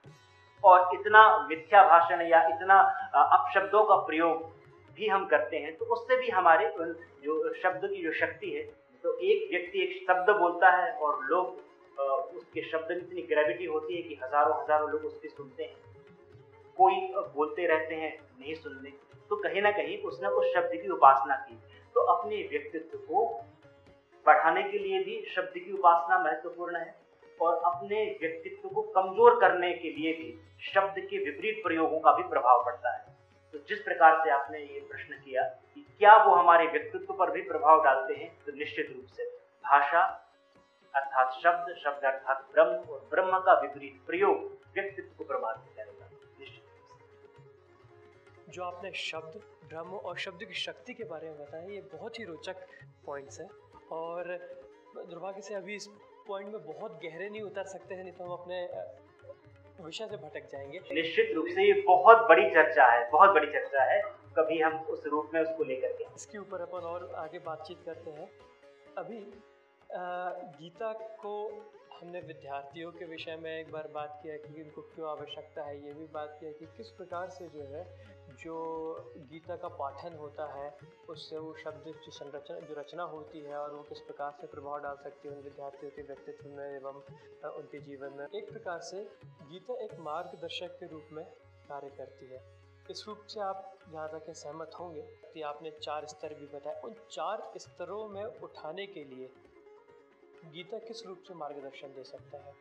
और इतना मिथ्या भाषण या इतना अपशब्दों का प्रयोग भी हम करते हैं तो उससे भी हमारे जो शब्द की जो शक्ति है, तो एक व्यक्ति एक शब्द बोलता है और लोग उसके शब्द में इतनी ग्रेविटी होती है कि हजारों हजारों लोग उसकी सुनते हैं। कोई बोलते रहते हैं नहीं सुनने, तो कहीं ना कहीं उसने उस शब्द की उपासना की। तो अपने व्यक्तित्व को बढ़ाने के लिए भी शब्द की उपासना महत्वपूर्ण है और अपने व्यक्तित्व को कमजोर करने के लिए भी शब्द के विपरीत प्रयोगों का भी प्रभाव पड़ता है। तो जिस प्रकार से आपने ये प्रश्न किया कि क्या वो हमारे व्यक्तित्व पर भी प्रभाव डालते हैं, तो निश्चित रूप से भाषा अर्थात शब्द, शब्द अर्थात ब्रह्म और ब्रह्म का विपरीत प्रयोग व्यक्तित्व को प्रभावित करेगा निश्चित रूप से। जो आपने शब्द, ब्रह्म और शब्द की शक्ति के बारे में बताया, ये बहुत ही रोचक पॉइंट्स हैं। और दुर्भाग्य से अभी इस पॉइंट में बहुत गहरे नहीं उतर सकते हैं, नहीं तो हम अपने अ, विषय से भटक जाएंगे। निश्चित रूप से ये बहुत बड़ी चर्चा है, बहुत बड़ी चर्चा है, कभी हम उस रूप में उसको लेकर के इसके ऊपर अपन और आगे बातचीत करते हैं। अभी अ, गीता को हमने विद्यार्थियों के विषय में एक बार बात किया कि इनको क्यों आवश्यकता है, ये भी बात किया कि किस प्रकार से जो है जो गीता का पाठन होता है उससे वो शब्द जो संरचना जो रचना होती है और वो किस प्रकार से प्रभाव डाल सकती है उन विद्यार्थियों के व्यक्तित्व में एवं अ, उनके जीवन में। एक प्रकार से गीता एक मार्गदर्शक के रूप में कार्य करती है। इस रूप से आप जहाँ तक है सहमत होंगे कि आपने चार स्तर भी बताए, उन चार स्तरों में उठाने के लिए गीता किस रूप से मार्गदर्शन दे सकता है?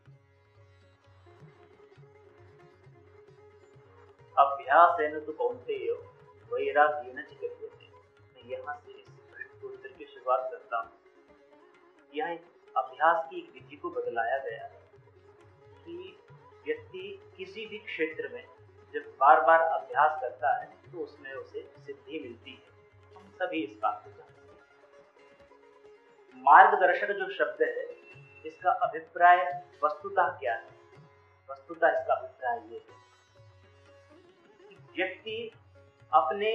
अभ्यासेन तु कौन्तेय वैराग्येन च गम्यते। मैं यहाँ से इस प्रश्न को उत्तर की शुरुआत करता हूँ। यह एक अभ्यास की एक विधि को बदलाया गया है कि व्यक्ति किसी भी क्षेत्र में जब बार बार अभ्यास करता है तो उसमें उसे सिद्धि मिलती है। हम सभी इस बात को जानते हैं। मार्गदर्शक जो शब्द है इसका अभिप्राय वस्तुतः क्या है? वस्तुतः इसका अभिप्राय ये है कि व्यक्ति अपने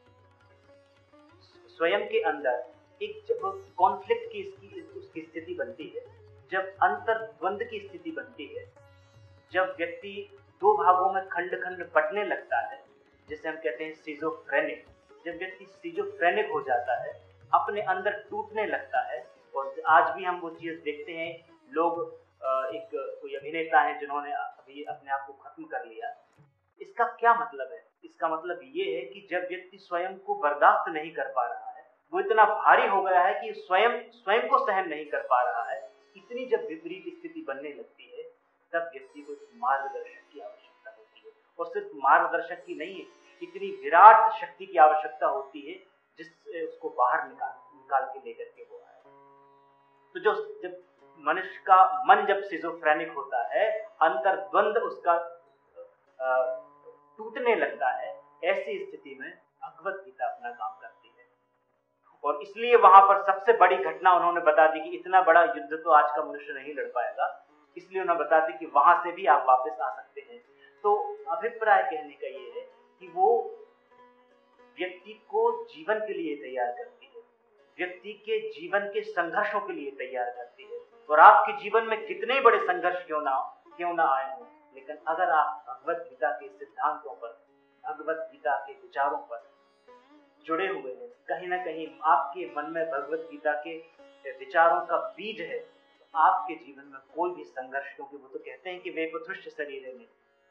स्वयं के अंदर एक जब कॉन्फ्लिक्ट की इसकी उसकी स्थिति बनती है, जब अंतर्द्वंद की स्थिति बनती है, जब व्यक्ति दो भागों में खंड खंड बंटने लगता है, जिसे हम कहते हैं सिजोफ्रेनिक, जब व्यक्ति सिजोफ्रेनिक हो जाता है, अपने अंदर टूटने लगता है। और आज भी हम वो चीज देखते हैं, लोग एक कोई अभिनेता है जिन्होंने अभी अपने आप को खत्म कर लिया। इसका क्या मतलब है? इसका मतलब ये है कि जब व्यक्ति स्वयं को बर्दाश्त नहीं कर पा रहा है, वो इतना भारी हो गया है कि स्वयं स्वयं को सहन नहीं कर पा रहा है, इतनी जब विपरीत स्थिति बनने लगती है, तब व्यक्ति को एक मार्गदर्शक की आवश्यकता होती है। और सिर्फ मार्गदर्शक की नहीं है, इतनी विराट शक्ति की आवश्यकता होती है जिससे उसको बाहर निकाल निकाल के लेकर के वो आए। तो जो जब मनुष्य का मन जब सिजोफ्रेनिक होता है, अंतर्द्वंद उसका टूटने लगता है, ऐसी स्थिति में भगवत गीता अपना काम करती है। और इसलिए वहां पर सबसे बड़ी घटना उन्होंने बता दी कि इतना बड़ा युद्ध तो आज का मनुष्य नहीं लड़ पाएगा, इसलिए उन्होंने बता दी कि वहां से भी आप वापस आ सकते हैं। तो अभिप्राय कहने का ये है कि वो व्यक्ति को जीवन के लिए तैयार करती है, व्यक्ति के जीवन के संघर्षों के लिए तैयार करती है। और आपके जीवन में कितने बड़े संघर्ष क्यों ना क्यों ना आए हों, लेकिन अगर आप भगवत गीता के सिद्धांतों पर, भगवत गीता के विचारों पर जुड़े हुए हैं, कहीं ना कहीं आपके मन में भगवत गीता के विचारों का बीज है, तो आपके जीवन में कोई भी संघर्ष, क्योंकि वो तो कहते हैं कि वेपथुष्ट शरीर में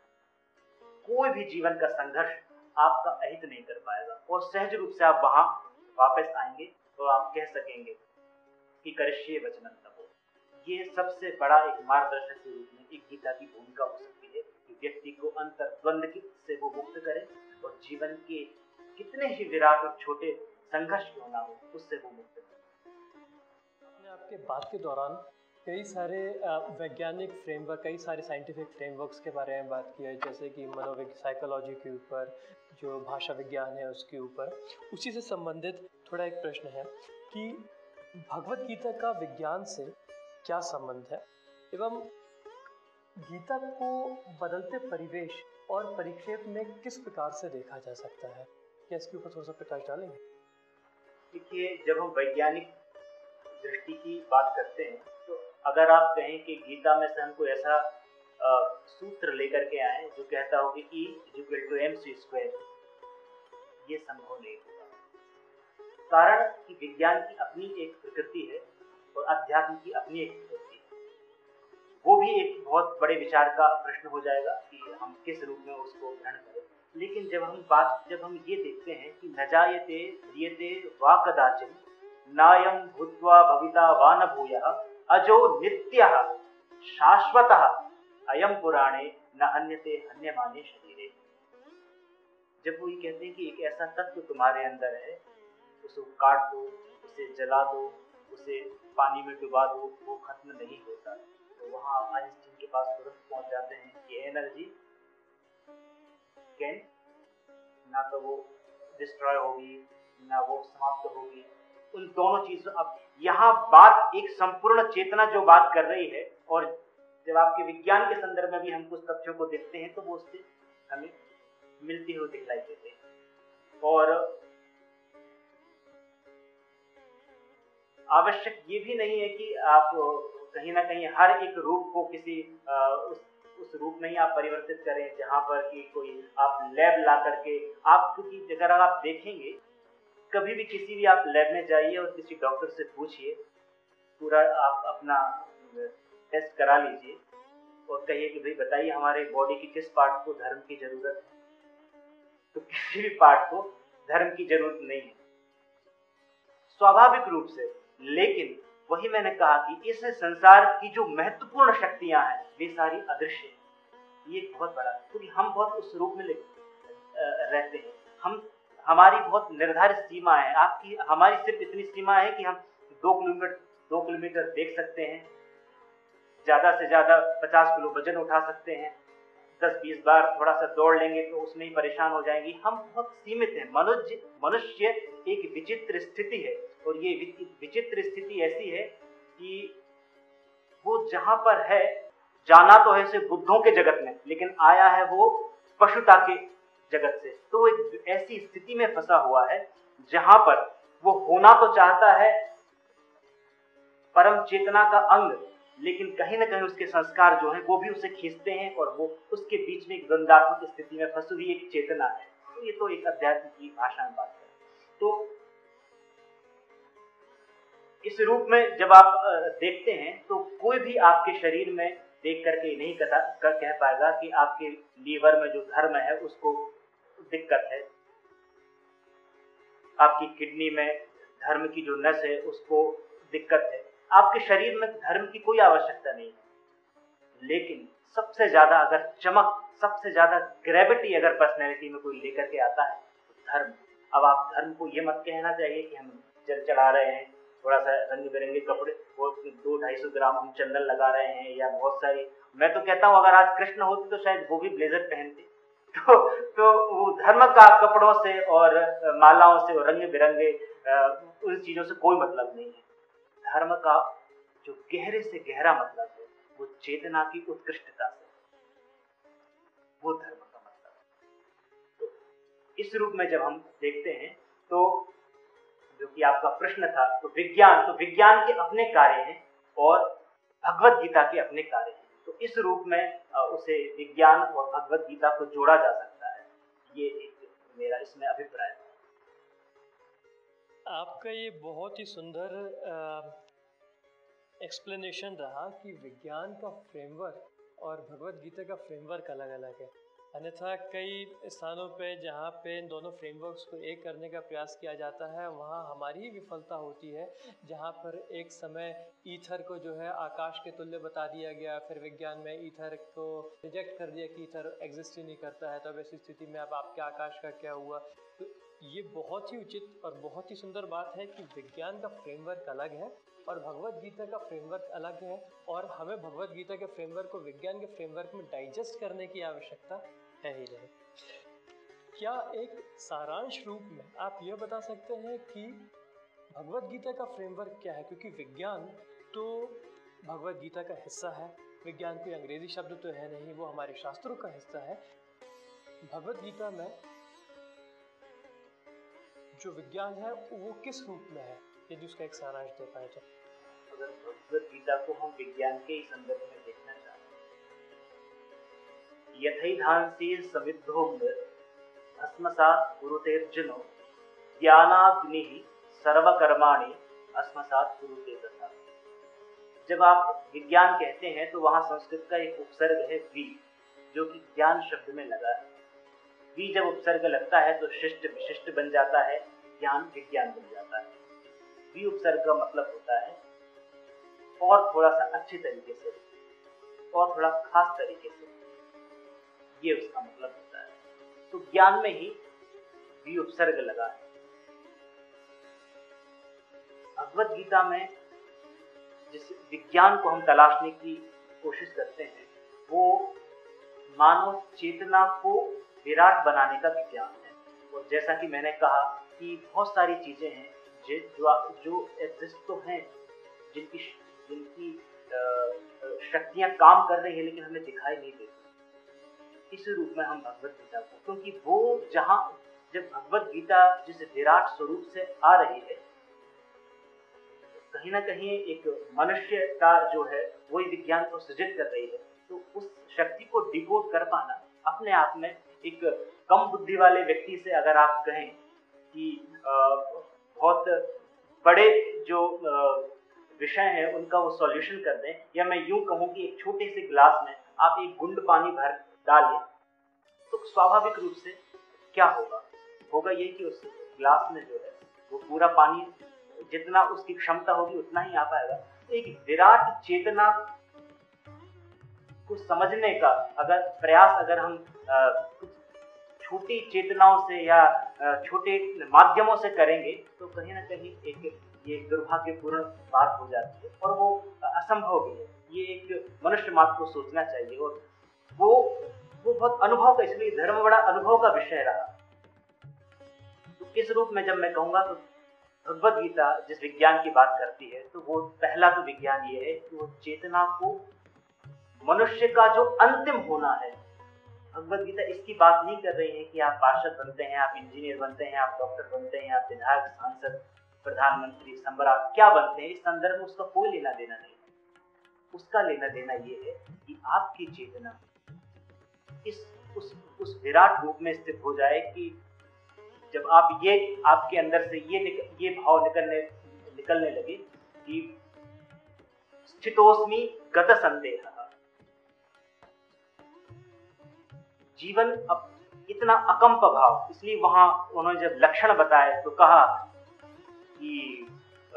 कोई भी जीवन का संघर्ष आपका अहित नहीं कर पाएगा। और सहज रूप से आप वहां वापस आएंगे तो आप कह सकेंगे कि करिष्ये वचनं तपो। ये सबसे बड़ा एक मार्गदर्शक के रूप में एक गीता की भूमिका हो सकती है कि व्यक्ति को अंतर्द्वंद से वो मुक्त करे और जीवन के कितने ही विराट और छोटे संघर्ष क्यों ना हो, उससे वो मुक्त करे। आपने आपके बात के दौरान कई सारे वैज्ञानिक फ्रेमवर्क, कई सारे साइंटिफिक फ्रेमवर्क्स के बारे में बात की है, जैसे कि मनोविज्ञान, साइकोलॉजी के ऊपर, जो भाषा विज्ञान है उसके ऊपर। उसी से संबंधित थोड़ा एक प्रश्न है कि भगवत गीता का विज्ञान से क्या संबंध है एवं गीता को बदलते परिवेश और परिक्षेप में किस प्रकार से देखा जा सकता है? क्या इसके ऊपर थोड़ा सा प्रकाश डालेंगे? देखिए, जब हम वैज्ञानिक दृष्टि की बात करते हैं तो अगर आप कहें कि गीता में से हमको ऐसा आ, सूत्र लेकर के आए जो कहता हो कि E is equal to M C square, ये संभव नहीं होगा। कारण कि विज्ञान की अपनी एक प्रकृति है और अध्यात्म की अपनी एक प्रकृति है। वो भी एक बहुत बड़े विचार का प्रश्न हो जाएगा कि हम किस रूप में उसको ग्रहण करें। लेकिन जब हम बात जब हम ये देखते हैं कि न जायते ह्रियते वा कदाचिन नायं भूत्वा भविता वा न भूयः अजो नित्यः शाश्वतः अयं पुराणे न हन्यते हन्यमाने शरीरे। जब वो ये कहते हैं कि एक ऐसा तत्व तुम्हारे अंदर है, उसे काट दो, उसे जला दो, उसे पानी में डुबा दो, वो खत्म नहीं होता। तो वहाँ आइंस्टीन के पास तुरंत पहुंच जाते हैं कि एनर्जी कैन, ना तो वो डिस्ट्रॉय होगी ना वो समाप्त होगी, उन दोनों चीजों, अब यहाँ बात एक संपूर्ण चेतना जो बात कर रही है, और जब आपके विज्ञान के संदर्भ में भी हम कुछ तथ्यों को देखते हैं तो वो उससे हमें मिलती हुई दिखलाई देते हैं। और आवश्यक ये भी नहीं है कि आप कहीं ना कहीं हर एक रूप को किसी आ, उस उस रूप में ही आप परिवर्तित करें जहां पर कि कोई आप लैब ला करके आप, क्योंकि अगर आप देखेंगे कभी भी किसी भी आप लैब में जाइए और किसी डॉक्टर से पूछिए, पूरा आप अपना टेस्ट करा लीजिए और कहिए कि भाई बताइए हमारे बॉडी की किस पार्ट को धर्म की जरूरत है, तो किसी भी पार्ट को धर्म की जरूरत नहीं है स्वाभाविक रूप से। लेकिन वही मैंने कहा कि इस संसार की जो महत्वपूर्ण शक्तियां हैं वे सारी अदृश्य हैं। ये बहुत बड़ा, क्योंकि हम बहुत उस रूप में रहते हैं, हम हमारी बहुत निर्धारित सीमा है। आपकी हमारी सिर्फ इतनी सीमा है कि हम दो किलोमीटर दो किलोमीटर देख सकते हैं, ज्यादा से ज्यादा पचास किलो वजन उठा सकते हैं, दस बीस बार थोड़ा सा दौड़ लेंगे तो उसमें ही परेशान हो जाएंगे। हम बहुत सीमित हैं। मनुष्य मनुष्य एक विचित्र स्थिति है, और ये विचित्र स्थिति ऐसी है कि वो जहां पर है, जाना तो है सिर्फ बुद्धों के जगत में, लेकिन आया है वो पशुता के जगत से। तो वो एक ऐसी स्थिति में फंसा हुआ है जहां पर वो होना तो चाहता है परम चेतना का अंग, लेकिन कहीं ना कहीं उसके संस्कार जो हैं वो भी उसे खींचते हैं, और वो उसके बीच में एक द्वंद्वात्मक स्थिति में फंसी हुई एक चेतना है। तो ये तो एक अध्यात्म की भाषा में बात करें तो इस रूप में जब आप देखते हैं तो कोई भी आपके शरीर में देख करके नहीं कथा कर कह पाएगा कि आपके लीवर में जो धर्म है उसको दिक्कत है, आपकी किडनी में धर्म की जो नस है उसको दिक्कत है। आपके शरीर में धर्म की कोई आवश्यकता नहीं है। लेकिन सबसे ज्यादा अगर चमक, सबसे ज्यादा ग्रेविटी अगर पर्सनैलिटी में कोई लेकर के आता है तो धर्म। अब आप धर्म को ये मत कहना चाहिए कि हम जल चढ़ा रहे हैं, थोड़ा सा रंग बिरंगे कपड़े, वो दो ढाई सौ ग्राम हम चंदन लगा रहे हैं, या बहुत सारी, मैं तो कहता हूँ अगर आज कृष्ण होते तो शायद वो भी ब्लेजर पहनते। तो तो वो धर्म का कपड़ों से और मालाओं से और रंग बिरंगे उन चीजों से कोई मतलब नहीं है। धर्म का जो गहरे से गहरा मतलब है वो चेतना की उत्कृष्टता से, वो धर्म का मतलब है। तो इस रूप में जब हम देखते हैं तो जो कि आपका प्रश्न था, तो विज्ञान तो विज्ञान के अपने कार्य हैं और भगवत गीता के अपने कार्य हैं। तो इस रूप में उसे विज्ञान और भगवत गीता को जोड़ा जा सकता है। ये एक मेरा इसमें अभिप्राय है। आपका ये बहुत ही सुंदर एक्सप्लेनेशन रहा कि विज्ञान का फ्रेमवर्क और भगवत गीता का फ्रेमवर्क अलग अलग है। अन्यथा कई स्थानों पे जहाँ पे इन दोनों फ्रेमवर्क्स को एक करने का प्रयास किया जाता है वहाँ हमारी ही विफलता होती है। जहाँ पर एक समय ईथर को जो है आकाश के तुल्य बता दिया गया, फिर विज्ञान में ईथर को रिजेक्ट कर दिया कि ईथर एग्जिस्ट ही नहीं करता है। तो अब ऐसी स्थिति में अब आपके आकाश का क्या हुआ? तो ये बहुत ही उचित और बहुत ही सुंदर बात है कि विज्ञान का फ्रेमवर्क अलग है और भगवत गीता का फ्रेमवर्क अलग है, और हमें भगवत गीता के फ्रेमवर्क को विज्ञान के फ्रेमवर्क में डाइजेस्ट करने की आवश्यकता है ही नहीं। क्या एक सारांश रूप में आप यह बता सकते हैं कि भगवत गीता का फ्रेमवर्क क्या है? क्योंकि विज्ञान तो भगवत गीता का हिस्सा है, विज्ञान कोई अंग्रेजी शब्द तो है नहीं, वो हमारे शास्त्रों का हिस्सा है। भगवत गीता में जो विज्ञान है वो किस रूप में है, यदि उसका एक सारांश दे पाए तो? अगर भगवत गीता को हम विज्ञान के ही संदर्भ में देखना चाहते हैं, यथैधांसी समिद्धोग्न भस्मसात् कुरुतेर्जुनो ज्ञानाग्निः सर्वकर्माणि अस्मसात् कुरुते तथा। जब आप विज्ञान कहते हैं तो वहां संस्कृत का एक उपसर्ग है वी, जो कि ज्ञान शब्द में लगा है। वी जब उपसर्ग लगता है तो शिष्ट विशिष्ट बन जाता है, ज्ञान विज्ञान बन जाता है। वी उपसर्ग का मतलब होता है और थोड़ा सा अच्छे तरीके से और थोड़ा खास तरीके से, ये उसका मतलब होता है। तो ज्ञान में ही वी उपसर्ग लगा है। भगवत गीता में जिस विज्ञान को हम तलाशने की कोशिश करते हैं वो मानव चेतना को विराट बनाने का विज्ञान है। और जैसा कि मैंने कहा कि बहुत सारी चीजें हैं जो जो जो एग्जिस्ट तो हैं, जिनकी जिनकी शक्तियां काम कर रही है लेकिन हमें दिखाई नहीं देती, इस रूप में हम भगवत गीता को, क्योंकि वो जहां जब भगवत गीता जिस विराट स्वरूप से आ रही है, कहीं ना कहीं एक मनुष्य का जो है वही विज्ञान को सृजित कर रही है, तो उस शक्ति को डिकोड कर पाना अपने आप में एक कम बुद्धि वाले व्यक्ति से अगर आप कहें कि बहुत बड़े जो विषय है उनका वो सॉल्यूशन कर दें, या मैं यूं कहूं कि एक छोटे से गिलास में आप एक गुंड पानी भर डालें, तो स्वाभाविक रूप से क्या होगा होगा ये कि उस गिलास में जो है वो पूरा पानी जितना उसकी क्षमता होगी उतना ही आ पाएगा। तो एक विराट चेतना को समझने का अगर प्रयास अगर हम कुछ छोटी चेतनाओं से या छोटे माध्यमों से करेंगे तो कहीं ना कहीं एक ये दुर्भाग्यपूर्ण बात हो जाती है और वो असंभव भी है। ये एक मनुष्य मात्र को सोचना चाहिए, और वो वो बहुत अनुभव का, इसलिए धर्म बड़ा अनुभव का विषय रहा। तो इस रूप में जब मैं कहूँगा तो भगवत गीता जिस विज्ञान की बात करती है, तो वो पहला तो विज्ञान ये है कि वो चेतना को, मनुष्य का जो अंतिम होना है, भगवत गीता इसकी बात नहीं कर रही है कि आप पार्षद बनते हैं, आप इंजीनियर बनते हैं, आप डॉक्टर बनते हैं, आप विधायक, सांसद, प्रधानमंत्री, सम्राट क्या बनते हैं, इस संदर्भ में उसका कोई लेना देना नहीं है। उसका लेना देना ये है कि आपकी चेतना इस उस उस विराट रूप में स्थित हो जाए कि जब आप ये आपके अंदर से ये निक, ये भाव निकलने निकलने लगे कि स्थितोस्मि गत संदेह, जीवन अब इतना अकंप भाव, इसलिए वहां उन्होंने जब लक्षण बताए तो कहा कि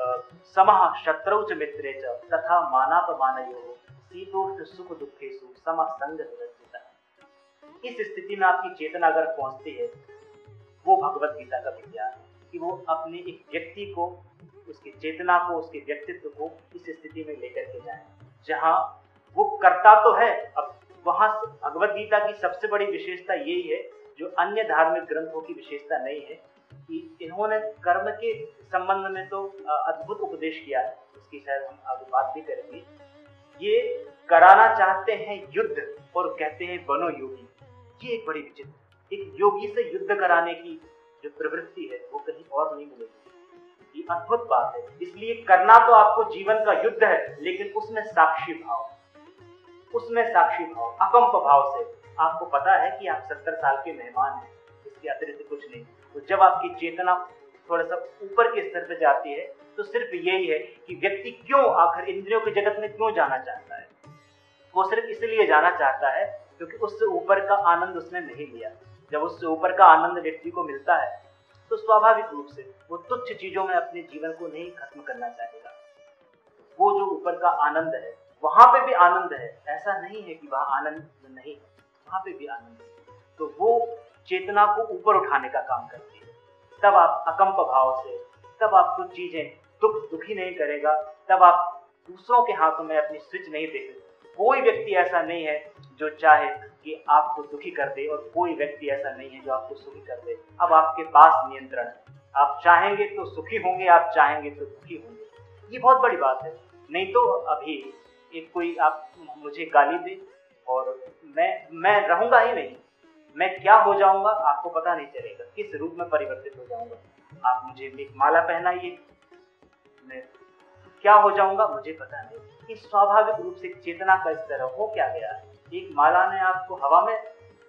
समः शत्रौ च मित्रे च तथा मानापमानयोः शीतोष्ण सुख दुखेषु समः संग विवर्जितः। इस स्थिति में आपकी चेतना अगर पहुंचती है, वो भगवत गीता का विज्ञान है कि वो अपने एक व्यक्ति को, उसकी चेतना को, उसके व्यक्तित्व को इस स्थिति में लेकर के जाए जहां वो करता तो है। अब वहां भगवत गीता की सबसे बड़ी विशेषता यही है, जो अन्य धार्मिक ग्रंथों की विशेषता नहीं है, कि इन्होंने कर्म के संबंध में तो अद्भुत उपदेश किया है, उसकी शायद हम आगे बात भी करेंगे। ये कराना चाहते हैं युद्ध और कहते हैं बनो योगी। ये एक बड़ी विचित्र, एक योगी से युद्ध कराने की जो प्रवृत्ति है वो कहीं और नहीं मिलेगी। ये अद्भुत बात है। इसलिए करना तो आपको जीवन का युद्ध है, लेकिन उसमें साक्षी भाव, उसमें साक्षी भाव, अकंप भाव से। आपको पता है कि आप सत्तर साल के मेहमान हैं, इसके अतिरिक्त कुछ नहीं। तो जब आपकी चेतना थोड़ा सा ऊपर के स्तर पर जाती है, तो सिर्फ यही है कि व्यक्ति क्यों आखिर इंद्रियों के जगत में क्यों जाना चाहता है। वो सिर्फ इसलिए जाना चाहता है क्योंकि उससे ऊपर का आनंद उसने नहीं लिया। जब उससे ऊपर का आनंद व्यक्ति को मिलता है, तो स्वाभाविक रूप से वो तुच्छ चीजों में अपने जीवन को नहीं खत्म करना चाहेगा। वो जो ऊपर का आनंद है, वहां पे भी आनंद है, ऐसा नहीं है कि वहां आनंद नहीं, वहां पे भी आनंद है। तो वो चेतना को ऊपर उठाने का काम करती है। तब आप अकंप भाव से, तब आपको चीजें दुख दुखी नहीं करेगा, तब आप दूसरों के हाथों में अपनी स्विच नहीं देते। कोई व्यक्ति ऐसा नहीं है जो चाहे कि आपको दुखी कर दे, और कोई व्यक्ति ऐसा नहीं है जो आपको सुखी कर दे। अब आपके पास नियंत्रण है। आप चाहेंगे तो सुखी होंगे, आप चाहेंगे तो दुखी होंगे। ये बहुत बड़ी बात है। नहीं तो अभी एक कोई आप मुझे गाली दे और मैं मैं रहूंगा ही नहीं, मैं क्या हो जाऊंगा आपको पता नहीं चलेगा, किस रूप में परिवर्तित हो जाऊंगा। आप मुझे एक माला पहनाइए, मैं क्या हो जाऊंगा मुझे पता नहीं। इस स्वाभाविक रूप से चेतना का स्तर हो क्या गया है। एक माला ने आपको हवा में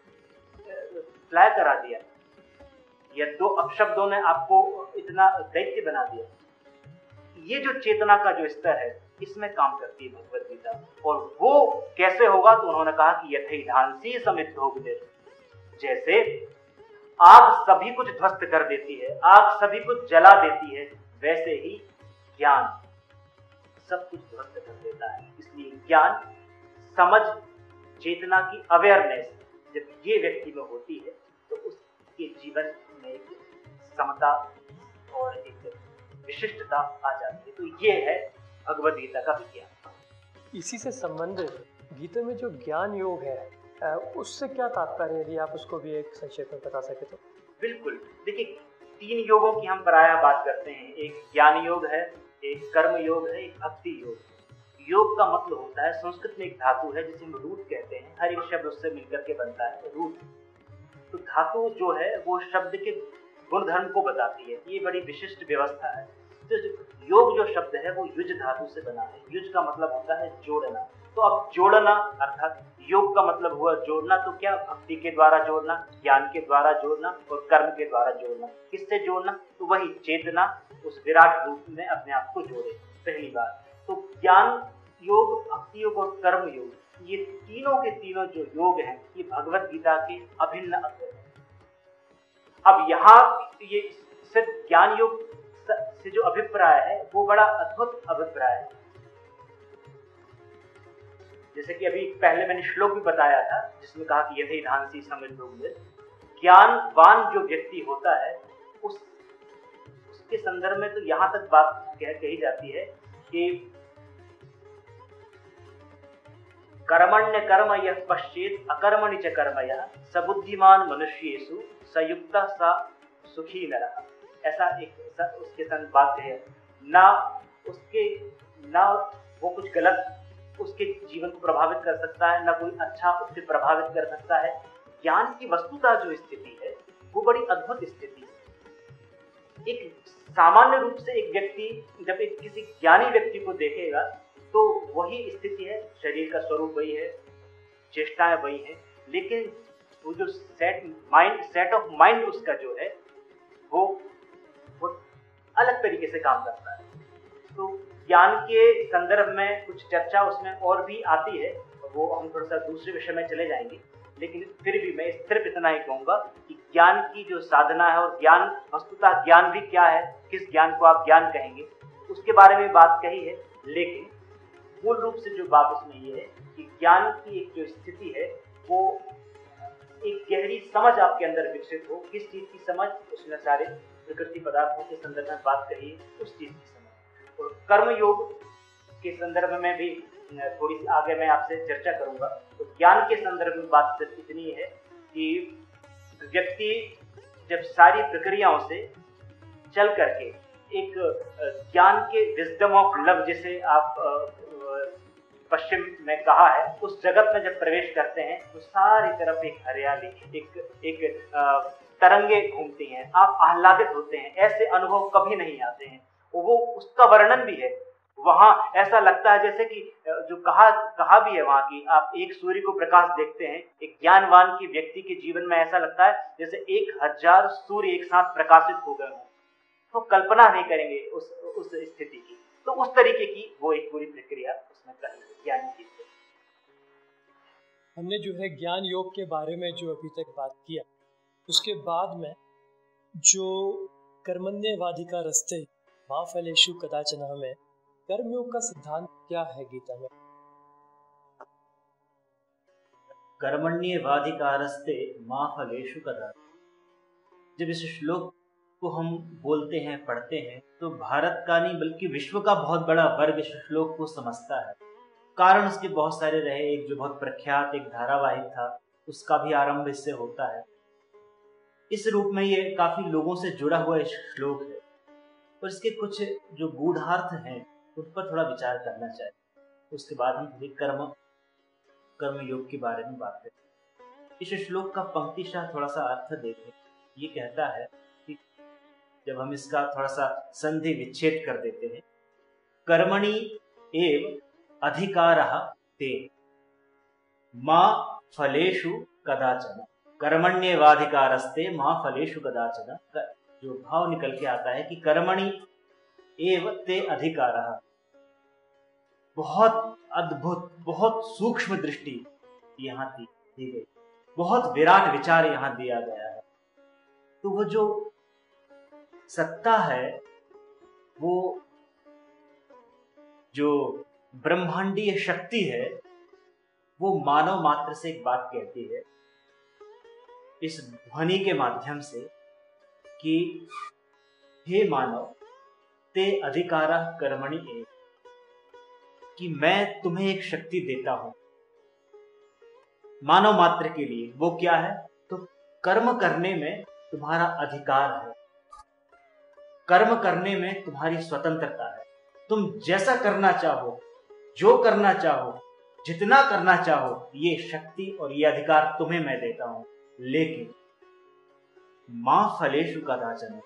फ्लाई करा दिया, या दो अपशब्दों ने आपको इतना दैत्य बना दिया। ये जो चेतना का जो स्तर है, इसमें काम करती है भगवत गीता। और वो कैसे होगा, तो उन्होंने कहा कि यथैधांसी समिद्धोग्निर, जैसे आग सभी कुछ ध्वस्त कर देती है, आग सभी कुछ जला देती है, वैसे ही ज्ञान सब कुछ ध्वस्त कर देता है। इसलिए ज्ञान, समझ, चेतना की अवेयरनेस जब ये व्यक्ति में होती है, तो उसके जीवन में एक समता और एक विशिष्टता आ जाती है। तो ये है भगवद गीता का विज्ञान। इसी से संबंधित गीता में जो ज्ञान योग है, उससे क्या तात्पर्य है, यदि आप उसको भी एक संक्षेप में बता सके तो। बिल्कुल, देखिए तीन योगों की हम प्रायः बात करते हैं, एक ज्ञान योग है, एक कर्म योग है, एक भक्ति योग है। योग का मतलब होता है, संस्कृत में एक धातु है जिसे हम रूट कहते हैं, हर एक शब्द उससे मिलकर के बनता है रूट। तो धातु जो है वो शब्द के गुणधर्म को बताती है, ये बड़ी विशिष्ट व्यवस्था है। तो योग जो शब्द है वो युज धातु से बना है, युज का मतलब होता है जोड़ना। तो अब जोड़ना अर्थात योग का मतलब हुआ जोड़ना, तो क्या भक्ति के द्वारा जोड़ना, ज्ञान के द्वारा जोड़ना और कर्म के द्वारा जोड़ना। किससे जोड़ना? तो वही चेतना उस विराट रूप में अपने आप को जोड़े, पहली बात। तो ज्ञान योग, भक्ति योग और कर्म योग, ये तीनों के तीनों जो योग हैं ये भगवत गीता के अभिन्न अंग हैं। अब यहाँ ये सिर्फ ज्ञान योग से जो अभिप्राय है वो बड़ा अद्भुत अभिप्राय है। जैसे कि अभी पहले मैंने श्लोक भी बताया था जिसमें कहा कि यथै धांसी समृद्धोग्य, ज्ञानवान जो व्यक्ति होता है उस उसके संदर्भ में तो यहाँ तक बात कह कही जाती है कि कर्मण्य कर्म यः पश्येत् अकर्मणि च कर्म यः स बुद्धिमान मनुष्येषु सयुक्तः स सुखी नरः। ऐसा एक उसके संग बात है, ना उसके ना वो कुछ गलत उसके जीवन को प्रभावित कर सकता है, ना कोई अच्छा उससे प्रभावित कर सकता है। ज्ञान की वस्तुतः जो स्थिति है वो बड़ी अद्भुत स्थिति है। एक सामान्य रूप से एक व्यक्ति जब एक किसी ज्ञानी व्यक्ति को देखेगा तो वही स्थिति है, शरीर का स्वरूप वही है, चेष्टाएं वही है, लेकिन वो जो set mind set of mind उसका जो है वो वो अलग तरीके से काम करता है। तो ज्ञान के संदर्भ में कुछ चर्चा उसमें और भी आती है, वो हम थोड़ा सा दूसरे विषय में चले जाएंगे, लेकिन फिर भी मैं सिर्फ इतना ही कहूँगा कि ज्ञान की जो साधना है और ज्ञान वस्तुतः ज्ञान भी क्या है, किस ज्ञान को आप ज्ञान कहेंगे, उसके बारे में बात कही है। लेकिन मूल रूप से जो बात उसमें ये है कि ज्ञान की एक जो स्थिति है वो एक गहरी समझ आपके अंदर विकसित हो। किस चीज़ की समझ? उसमें सारे प्रकृति पदार्थों के संदर्भ में बात कही है, उस चीज़ की समझ। और कर्म योग के संदर्भ में भी थोड़ी सी आगे मैं आपसे चर्चा करूंगा। तो ज्ञान के संदर्भ में बात सिर्फ इतनी है कि व्यक्ति जब सारी प्रक्रियाओं से चल करके एक ज्ञान के विजडम ऑफ लव जिसे आप पश्चिम में कहा है, उस जगत में जब प्रवेश करते हैं तो सारी तरफ एक हरियाली, एक एक तरंगे घूमती हैं, आप आह्लादित होते हैं, ऐसे अनुभव कभी नहीं आते हैं। वो उसका वर्णन भी है, वहां ऐसा लगता है जैसे कि जो कहा कहा भी है वहां की, आप एक सूर्य को प्रकाश देखते हैं, एक ज्ञानवान की व्यक्ति के जीवन में ऐसा लगता है जैसे एक हजार सूर्य एक साथ प्रकाशित हो गए हों। तो कल्पना नहीं करेंगे उस उस स्थिति की। तो उस तरीके की वो एक पूरी प्रक्रिया उसमें कही है ज्ञान की। हमने जो है ज्ञान योग के बारे में जो अभी तक बात किया, उसके बाद में जो कर्मण्येवाधिकार रस्ते मा फलेषु कदाचन में कर्मयोग का सिद्धांत क्या है गीता में? कर्मण्येवाधिकारस्ते मा फलेषु कदाचन, जब इस श्लोक को हम बोलते हैं, पढ़ते हैं, तो भारत का नहीं बल्कि विश्व का बहुत बड़ा वर्ग इस श्लोक को समझता है। कारण उसके बहुत सारे रहे। एक जो बहुत प्रख्यात एक धारावाहिक था उसका भी आरंभ इससे होता है। इस रूप में ये काफी लोगों से जुड़ा हुआ इस श्लोक है और इसके कुछ जो गूढ़ार्थ हैं उस पर थोड़ा विचार करना चाहिए। उसके बाद हम थोड़ी कर्म कर्म योग के बारे में बात करें। इस श्लोक का पंक्तिशः थोड़ा सा अर्थ देखें। ये कहता है कि जब हम इसका थोड़ा सा संधि विच्छेद कर देते हैं, कर्मणि एव अधिकारः ते मा फलेषु कदाचन, कर्मण्येवाधिकारस्ते मा फलेषु कदाचन, जो भाव निकल के आता है कि कर्मणि एव ते अधिकारः, बहुत अद्भुत, बहुत सूक्ष्म दृष्टि यहाँ दी, दी गई, बहुत विराट विचार यहाँ दिया गया है। तो वो जो सत्ता है, वो जो ब्रह्मांडीय शक्ति है, वो मानव मात्र से एक बात कहती है इस ध्वनि के माध्यम से कि हे मानव, ते अधिकारः कर्मणि एव, कि मैं तुम्हें एक शक्ति देता हूं मानव मात्र के लिए। वो क्या है? तो कर्म करने में तुम्हारा अधिकार है। कर्म करने में तुम्हारी स्वतंत्रता है। तुम जैसा करना चाहो, जो करना चाहो, जितना करना चाहो, ये शक्ति और ये अधिकार तुम्हें मैं देता हूं। लेकिन मां फलेषु कदाचन,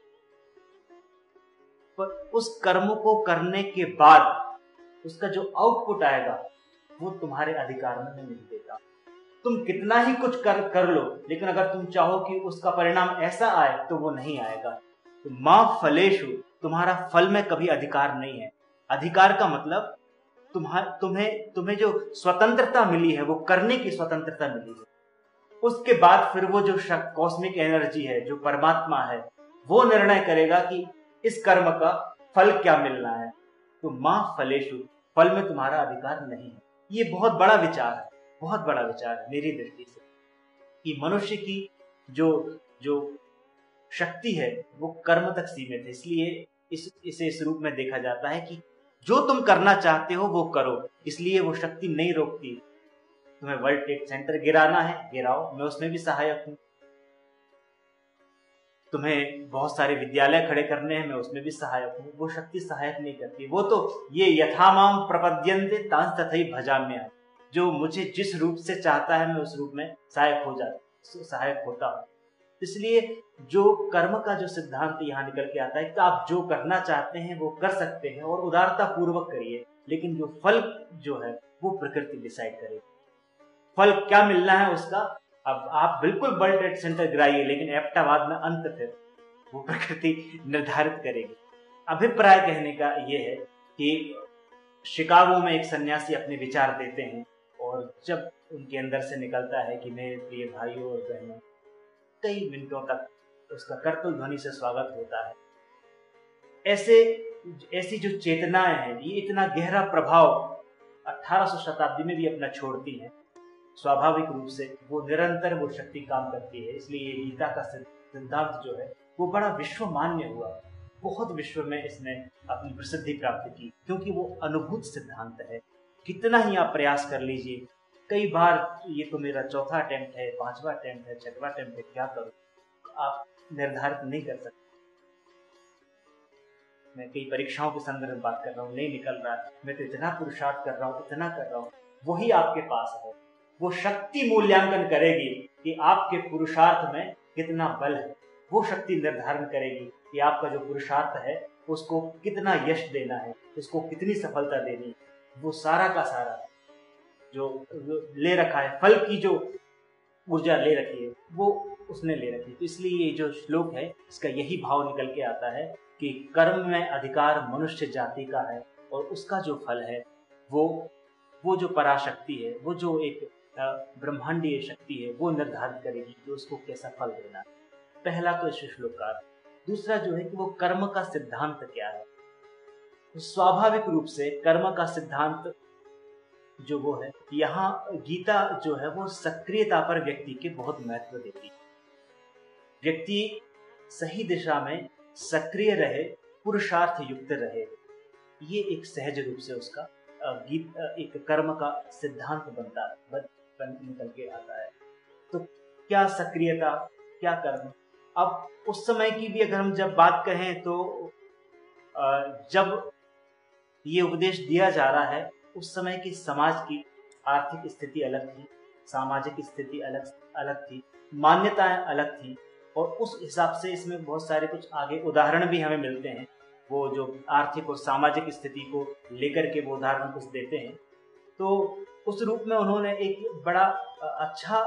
पर उस कर्म को करने के बाद उसका जो आउटपुट आएगा वो तुम्हारे अधिकार में नहीं देता। तुम कितना ही कुछ कर कर लो, लेकिन अगर तुम चाहो कि उसका परिणाम ऐसा आए तो वो नहीं आएगा। तो मां फलेषु, तुम्हारा फल में कभी अधिकार नहीं है। अधिकार का मतलब तुम्हार तुम्हें तुम्हें जो स्वतंत्रता मिली है वो करने की स्वतंत्रता मिली है। उसके बाद फिर वो जो कॉस्मिक एनर्जी है, जो परमात्मा है, वो निर्णय करेगा कि इस कर्म का फल क्या मिलना है। तो मां फलेषु, फल में तुम्हारा अधिकार नहीं है। ये बहुत बड़ा विचार है, बहुत बड़ा विचार है मेरी दृष्टि से, कि मनुष्य की जो जो शक्ति है वो कर्म तक सीमित है। इसलिए इस इसे इस रूप में देखा जाता है कि जो तुम करना चाहते हो वो करो, इसलिए वो शक्ति नहीं रोकती। तुम्हें वर्ल्ड ट्रेड सेंटर गिराना है, गिराओ, मैं उसमें भी सहायक हूं। तुम्हें बहुत सारे विद्यालय खड़े करने हैं, मैं उसमें भी सहायक हूं। वो शक्ति सहायक नहीं करती। वो तो ये यथामाम प्रपद्यन्ते तांस तथैव भजाम्यहम्, जो मुझे जिस रूप से चाहता है मैं उस रूप में सहायक हो जाता सहायक होता हूं। इसलिए जो कर्म का जो सिद्धांत यहाँ निकल के आता है कि आप जो करना चाहते हैं वो कर सकते हैं और उदारता पूर्वक करिए, लेकिन जो फल जो है वो प्रकृति डिसाइड करेगी। फल क्या मिलना है उसका अब आप बिल्कुल वर्ल्ड ट्रेड सेंटर गिराइए, लेकिन एप्टावाद में अंत फिर वो प्रकृति निर्धारित करेगी। अभिप्राय कहने का ये है कि शिकागो में एक सन्यासी अपने विचार देते हैं और जब उनके अंदर से निकलता है कि मेरे प्रिय भाइयों और बहनों, कई मिनटों तक उसका करतल ध्वनि से स्वागत होता है। ऐसे ऐसी जो चेतनाएं हैं, ये इतना गहरा प्रभाव अठारह सौ शताब्दी में भी अपना छोड़ती हैं। स्वाभाविक रूप से वो निरंतर वो शक्ति काम करती है। इसलिए गीता का सिद्धांत जो है वो बड़ा विश्व मान्य हुआ, बहुत विश्व में इसने अपनी प्रसिद्धि प्राप्त की, क्योंकि वो अनुभूत सिद्धांत है। कितना ही आप प्रयास कर लीजिए, कई बार ये तो मेरा चौथा अटेम्प्ट है, पांचवा अटेम्प्ट है, छठवा अटेम्प्ट है, क्या करूं, आप निर्धारित नहीं कर सकते। मैं कई परीक्षाओं के संदर्भ में बात कर रहा हूँ, नहीं निकल रहा, मैं तो इतना पुरुषार्थ कर रहा हूँ, इतना कर रहा हूँ, वही आपके पास है। वो शक्ति मूल्यांकन करेगी कि आपके पुरुषार्थ में कितना बल है। वो शक्ति निर्धारण करेगी कि आपका जो पुरुषार्थ है उसको कितना यश देना है, उसको कितनी सफलता देनी है। वो सारा का सारा जो ले रखा है, फल की जो ऊर्जा ले रखी है वो उसने ले रखी है। तो इसलिए ये जो श्लोक है इसका यही भाव निकल के आता है कि कर्म में अधिकार मनुष्य जाति का है और उसका जो फल है वो वो जो पराशक्ति है, वो जो एक ब्रह्मांडीय शक्ति है, वो निर्धारित करेगी कि उसको कैसा फल देना है। पहला तो इस श्लोक का। दूसरा जो है कि वो कर्म का सिद्धांत क्या है। तो स्वाभाविक रूप से कर्म का सिद्धांत जो वो है, यहाँ गीता जो है वो सक्रियता पर व्यक्ति के बहुत महत्व देती है। व्यक्ति सही दिशा में सक्रिय रहे, पुरुषार्थ युक्त रहे, ये एक सहज रूप से उसका गीत एक कर्म का सिद्धांत बनता बन, बन निकल के आता है। तो क्या सक्रियता, क्या कर्म। अब उस समय की भी अगर हम जब बात करें तो जब ये उपदेश दिया जा रहा है उस समय की समाज की आर्थिक स्थिति अलग थी, सामाजिक स्थिति अलग अलग थी, मान्यताएं अलग थी, और उस हिसाब से इसमें बहुत सारे कुछ आगे उदाहरण भी हमें मिलते हैं। वो जो आर्थिक और सामाजिक स्थिति को लेकर के वो उदाहरण कुछ देते हैं। तो उस रूप में उन्होंने एक बड़ा अच्छा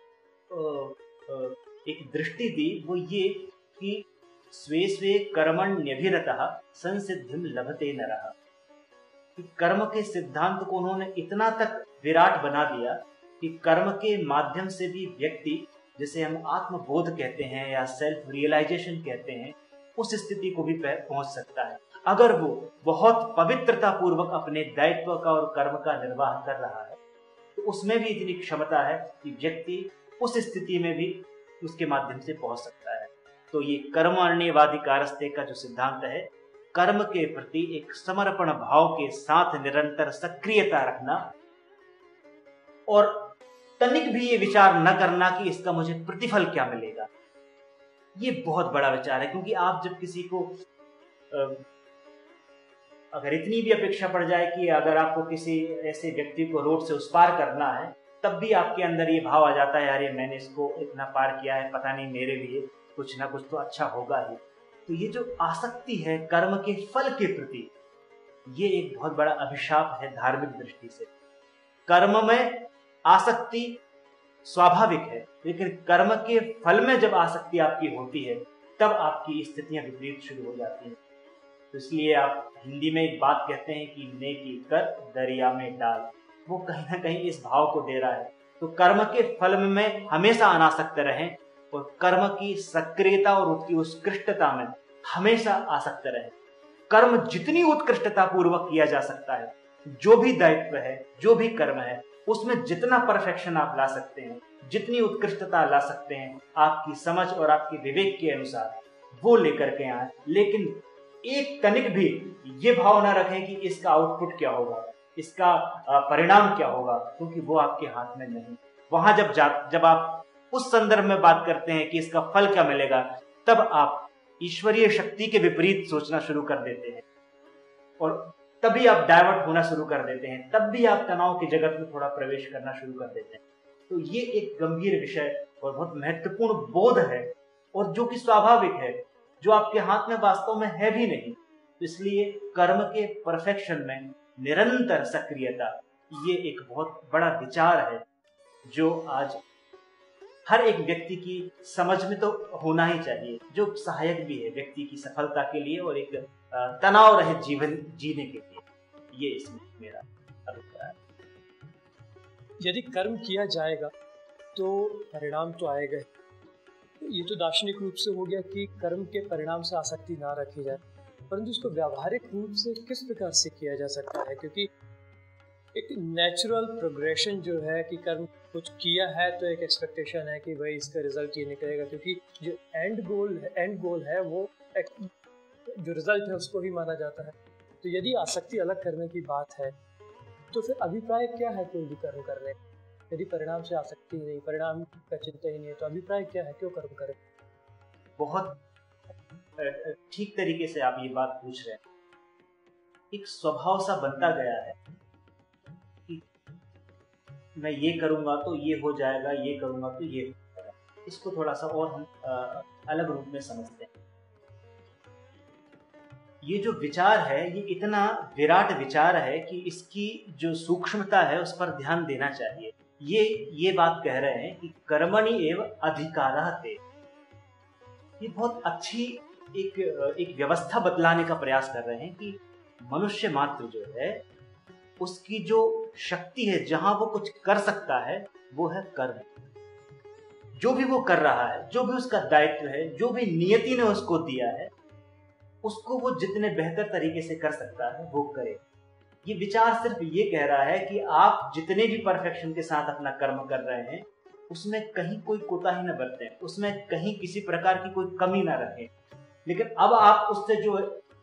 एक दृष्टि दी, वो ये कि स्वे स्वे कर्मण्यभिरतः संसिद्धिं लभते नरः। कर्म के सिद्धांत को उन्होंने इतना तक विराट बना दिया कि कर्म के माध्यम से भी व्यक्ति, जिसे हम आत्मबोध कहते हैं या सेल्फ रियलाइजेशन कहते हैं, उस स्थिति को भी पहुंच सकता है अगर वो बहुत पवित्रता पूर्वक अपने दायित्व का और कर्म का निर्वाह कर रहा है। तो उसमें भी इतनी क्षमता है कि व्यक्ति उस स्थिति में भी उसके माध्यम से पहुंच सकता है। तो ये कर्मण्येवाधिकारस्ते का जो सिद्धांत है, कर्म के प्रति एक समर्पण भाव के साथ निरंतर सक्रियता रखना और तनिक भी ये विचार न करना कि इसका मुझे प्रतिफल क्या मिलेगा। ये बहुत बड़ा विचार है, क्योंकि आप जब किसी को अगर इतनी भी अपेक्षा पड़ जाए कि अगर आपको किसी ऐसे व्यक्ति को रोड से उस पार करना है, तब भी आपके अंदर ये भाव आ जाता है, अरे मैंने इसको इतना पार किया है, पता नहीं मेरे लिए कुछ ना कुछ तो अच्छा होगा ही। तो ये जो आसक्ति है कर्म के फल के प्रति, ये एक बहुत बड़ा अभिशाप है धार्मिक दृष्टि से। कर्म में आसक्ति स्वाभाविक है, लेकिन कर्म के फल में जब आसक्ति आपकी होती है तब आपकी स्थितियां विपरीत शुरू हो जाती हैं। तो इसलिए आप हिंदी में एक बात कहते हैं कि नेकी कर दरिया में डाल, वो कहीं ना कहीं इस भाव को दे रहा है। तो कर्म के फल में हमेशा अनासक्त रहें और कर्म की सक्रियता और उसकी उत्कृष्टता में हमेशा आसक्त रहें। कर्म जितनी उत्कृष्टता पूर्वक किया जा सकता है, जो भी दायित्व है, जो भी कर्म है, उसमें जितना परफेक्शन आप ला सकते हैं, जितनी उत्कृष्टता ला सकते हैं, आपकी समझ और आपके विवेक के अनुसार वो लेकर के आए। लेकिन एक तनिक भी ये भाव ना रखें कि इसका आउटपुट क्या होगा, इसका परिणाम क्या होगा, क्योंकि वो आपके हाथ में नहीं। वहां जब जा जब आप उस संदर्भ में बात करते हैं कि इसका फल क्या मिलेगा, तब आप ईश्वरीय शक्ति के विपरीत सोचना शुरू कर देते हैं और तभी आप डाइवर्ट होना शुरू कर देते हैं, तब भी आप तनाव के जगत में थोड़ा प्रवेश करना शुरू कर देते हैं। तो ये एक गंभीर विषय और बहुत महत्वपूर्ण बोध है, और जो कि स्वाभाविक है, जो आपके हाथ में वास्तव में है भी नहीं। तो इसलिए कर्म के परफेक्शन में निरंतर सक्रियता, ये एक बहुत बड़ा विचार है जो आज हर एक व्यक्ति की समझ में तो होना ही चाहिए, जो सहायक भी है व्यक्ति की सफलता के लिए और एक तनाव रहित जीवन जीने के लिए। ये इसमें मेरा अभिप्राय है। यदि कर्म किया जाएगा तो परिणाम तो आएगा। ये तो दार्शनिक रूप से हो गया कि कर्म के परिणाम से आसक्ति ना रखी जाए, परंतु इसको व्यावहारिक रूप से किस प्रकार से किया जा सकता है? क्योंकि एक नेचुरल प्रोग्रेशन जो है कि कर्म कुछ किया है तो एक एक्सपेक्टेशन है कि भाई इसका रिजल्ट ये निकलेगा, क्योंकि जो एंड गोल है एंड गोल है वो एक, जो रिजल्ट है उसको ही माना जाता है। तो यदि आसक्ति अलग करने की बात है तो फिर अभिप्राय क्या है कोई भी कर्म करने? यदि परिणाम से आसक्ति नहीं, परिणाम का चिंता ही नहीं है, तो अभिप्राय क्या है, क्यों कर्म करें? बहुत ठीक तरीके से आप ये बात पूछ रहे हैं। एक स्वभाव सा बनता गया है कि मैं ये करूंगा तो ये हो जाएगा, ये करूंगा तो ये हो जाएगा। इसको थोड़ा सा और हम अलग रूप में समझते हैं। ये जो विचार है ये इतना विराट विचार है कि इसकी जो सूक्ष्मता है उस पर ध्यान देना चाहिए। ये ये बात कह रहे हैं कि कर्मणि एव अधिकारः ते। ये बहुत अच्छी एक एक व्यवस्था बतलाने का प्रयास कर रहे हैं कि मनुष्य मात्र जो है उसकी जो शक्ति है, जहां वो कुछ कर सकता है वो है कर्म। जो भी वो कर रहा है, जो भी उसका दायित्व है, जो भी नियति ने उसको दिया है, उसको वो जितने बेहतर तरीके से कर सकता है वो करे। ये विचार सिर्फ ये कह रहा है कि आप जितने भी परफेक्शन के साथ अपना कर्म कर रहे हैं उसमें कहीं कोई कोताही न बरतें, उसमें कहीं किसी प्रकार की कोई कमी ना रखें। लेकिन अब आप उससे जो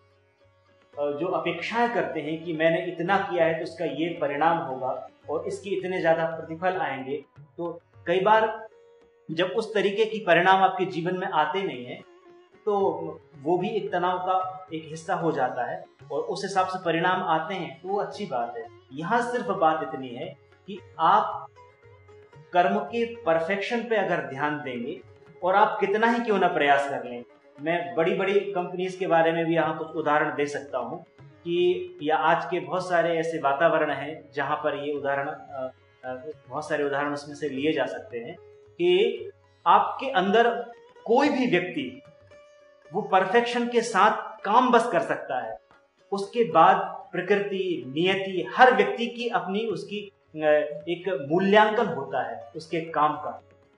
जो अपेक्षाएं करते हैं कि मैंने इतना किया है तो इसका ये परिणाम होगा और इसके इतने ज्यादा प्रतिफल आएंगे, तो कई बार जब उस तरीके की परिणाम आपके जीवन में आते नहीं है तो वो भी एक तनाव का एक हिस्सा हो जाता है और उस हिसाब से परिणाम आते हैं तो वो अच्छी बात है। यहाँ सिर्फ बात इतनी है कि आप कर्म के परफेक्शन पे अगर ध्यान देंगे और आप कितना ही क्यों ना प्रयास कर लें। मैं बड़ी बड़ी कंपनीज के बारे में भी यहाँ कुछ उदाहरण दे सकता हूँ कि या आज के बहुत सारे ऐसे वातावरण हैं जहाँ पर ये उदाहरण बहुत सारे उदाहरण उसमें से लिए जा सकते हैं कि आपके अंदर कोई भी व्यक्ति वो परफेक्शन के साथ काम बस कर सकता है, उसके बाद प्रकृति, नियति, हर व्यक्ति की अपनी उसकी एक मूल्यांकन होता है उसके काम का।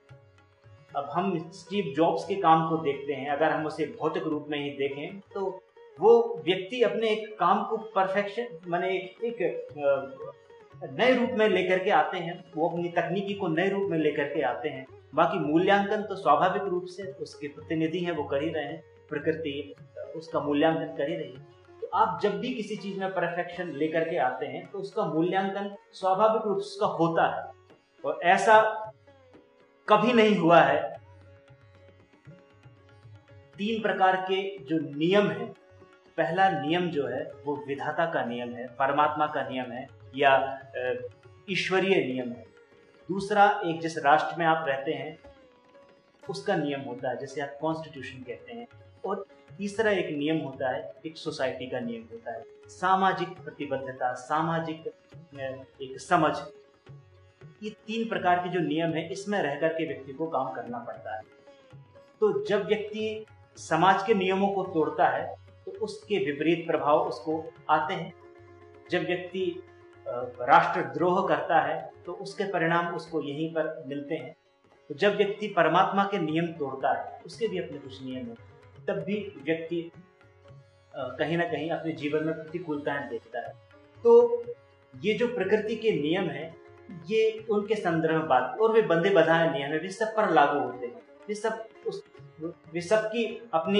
अब हम स्टीव जॉब्स के काम को देखते हैं, अगर हम उसे भौतिक रूप में ही देखें तो वो व्यक्ति अपने एक काम को परफेक्शन माने एक नए रूप में लेकर के आते हैं, वो अपनी तकनीकी को नए रूप में लेकर के आते हैं। बाकी मूल्यांकन तो स्वाभाविक रूप से उसके प्रतिनिधि हैं, वो कर ही रहे हैं, प्रकृति उसका मूल्यांकन कर ही रही है। तो आप जब भी किसी चीज में परफेक्शन लेकर के आते हैं तो उसका मूल्यांकन स्वाभाविक रूप से उसका होता है और ऐसा कभी नहीं हुआ है तीन प्रकार के जो नियम है, पहला नियम जो है वो विधाता का नियम है, परमात्मा का नियम है या ईश्वरीय नियम है। दूसरा एक जिस राष्ट्र में आप रहते हैं उसका नियम होता है, जैसे आप कॉन्स्टिट्यूशन कहते हैं। और तीसरा एक नियम होता है, एक सोसाइटी का नियम होता है, सामाजिक प्रतिबद्धता, सामाजिक एक समझ। ये तीन प्रकार के जो नियम है, इसमें रह करके व्यक्ति को काम करना पड़ता है। तो जब व्यक्ति समाज के नियमों को तोड़ता है तो उसके विपरीत प्रभाव उसको आते हैं। जब व्यक्ति राष्ट्रद्रोह करता है तो उसके परिणाम उसको यहीं पर मिलते हैं। तो जब व्यक्ति परमात्मा के नियम तोड़ता है, उसके भी अपने कुछ नियम हैं, तब भी व्यक्ति कहीं ना कहीं अपने जीवन में प्रतिकूलताएं देखता है। तो ये जो प्रकृति के नियम हैं, ये उनके संदर्भ में बात, और वे बंधे बंधाए नियम है, वे सब पर लागू होते हैं, वे सब उस वे सबकी अपनी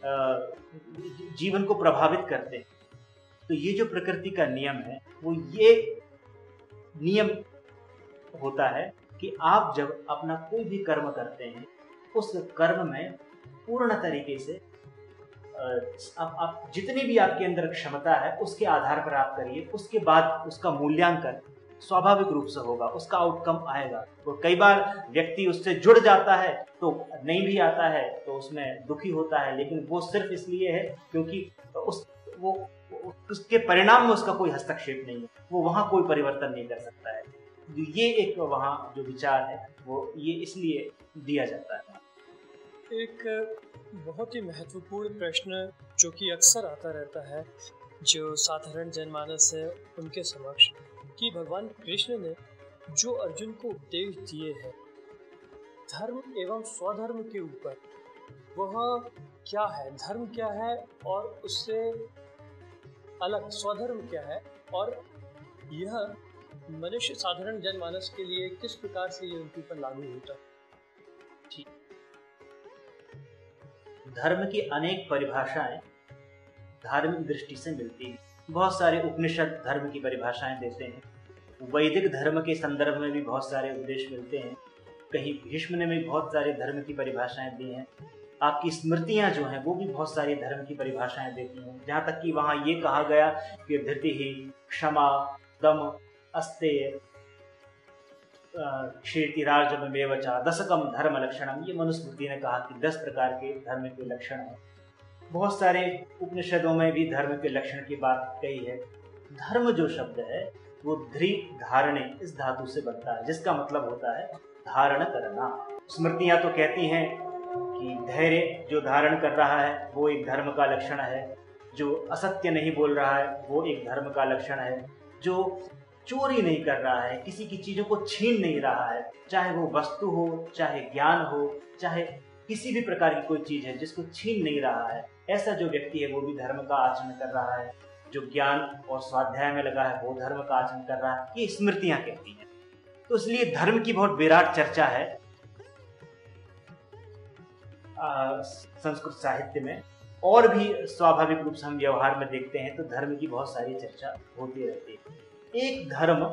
जीवन को प्रभावित करते हैं। तो ये जो प्रकृति का नियम है वो ये नियम होता है कि आप जब अपना कोई भी कर्म करते हैं, उस कर्म में पूर्ण तरीके से आप, आप जितनी भी आपके अंदर क्षमता है उसके आधार पर आप करिए। उसके बाद उसका मूल्यांकन स्वाभाविक रूप से होगा, उसका आउटकम आएगा। तो कई बार व्यक्ति उससे जुड़ जाता है तो नहीं भी आता है तो उसमें दुखी होता है, लेकिन वो सिर्फ इसलिए है क्योंकि उस वो उसके परिणाम में उसका कोई हस्तक्षेप नहीं है, वो वहाँ कोई परिवर्तन नहीं कर सकता है। ये एक वहाँ जो विचार है वो ये इसलिए दिया जाता है। एक बहुत ही महत्वपूर्ण प्रश्न जो कि अक्सर आता रहता है जो साधारण जनमानस है उनके समक्ष, कि भगवान कृष्ण ने जो अर्जुन को उपदेश दिए हैं धर्म एवं स्वधर्म के ऊपर, वह क्या है, धर्म क्या है और उससे अलग स्वधर्म क्या है, और यह मनुष्य साधारण जनमानस के लिए किस प्रकार से ये उनके ऊपर लागू होता है। ठीक, धर्म की अनेक परिभाषाएं धार्मिक दृष्टि से मिलती हैं। बहुत सारे उपनिषद धर्म की परिभाषाएं देते हैं, वैदिक धर्म के संदर्भ में भी बहुत सारे उपदेश मिलते हैं, कहीं भीष्म ने भी बहुत सारे धर्म की परिभाषाएं दी हैं। आपकी स्मृतियां जो हैं वो भी बहुत सारी धर्म की परिभाषाएं देती हैं, जहाँ तक कि वहाँ ये कहा गया कि धृति ही, क्षमा, दम, अस्तेय, क्षीतिरार्जवमेव च दशकम धर्म लक्षणम, ये मनुस्मृति ने कहा कि दस प्रकार के धर्म के लक्षण हैं। बहुत सारे उपनिषदों में भी धर्म के लक्षण की बात कही है। धर्म जो शब्द है वो ध्रि धारणे इस धातु से बनता है, जिसका मतलब होता है धारण करना। स्मृतियां तो कहती हैं कि धैर्य जो धारण कर रहा है वो एक धर्म का लक्षण है, जो असत्य नहीं बोल रहा है वो एक धर्म का लक्षण है, जो चोरी नहीं कर रहा है, किसी की चीजों को छीन नहीं रहा है, चाहे वो वस्तु हो, चाहे ज्ञान हो, चाहे किसी भी प्रकार की कोई चीज है जिसको छीन नहीं रहा है, ऐसा जो व्यक्ति है वो भी धर्म का आचरण कर रहा है। जो ज्ञान और स्वाध्याय में लगा है वो धर्म का आचरण कर रहा है, ये स्मृतियां कहती हैं। तो इसलिए धर्म की बहुत विराट चर्चा है संस्कृत साहित्य में, और भी स्वाभाविक रूप से हम व्यवहार में देखते हैं तो धर्म की बहुत सारी चर्चा होती रहती है। एक धर्म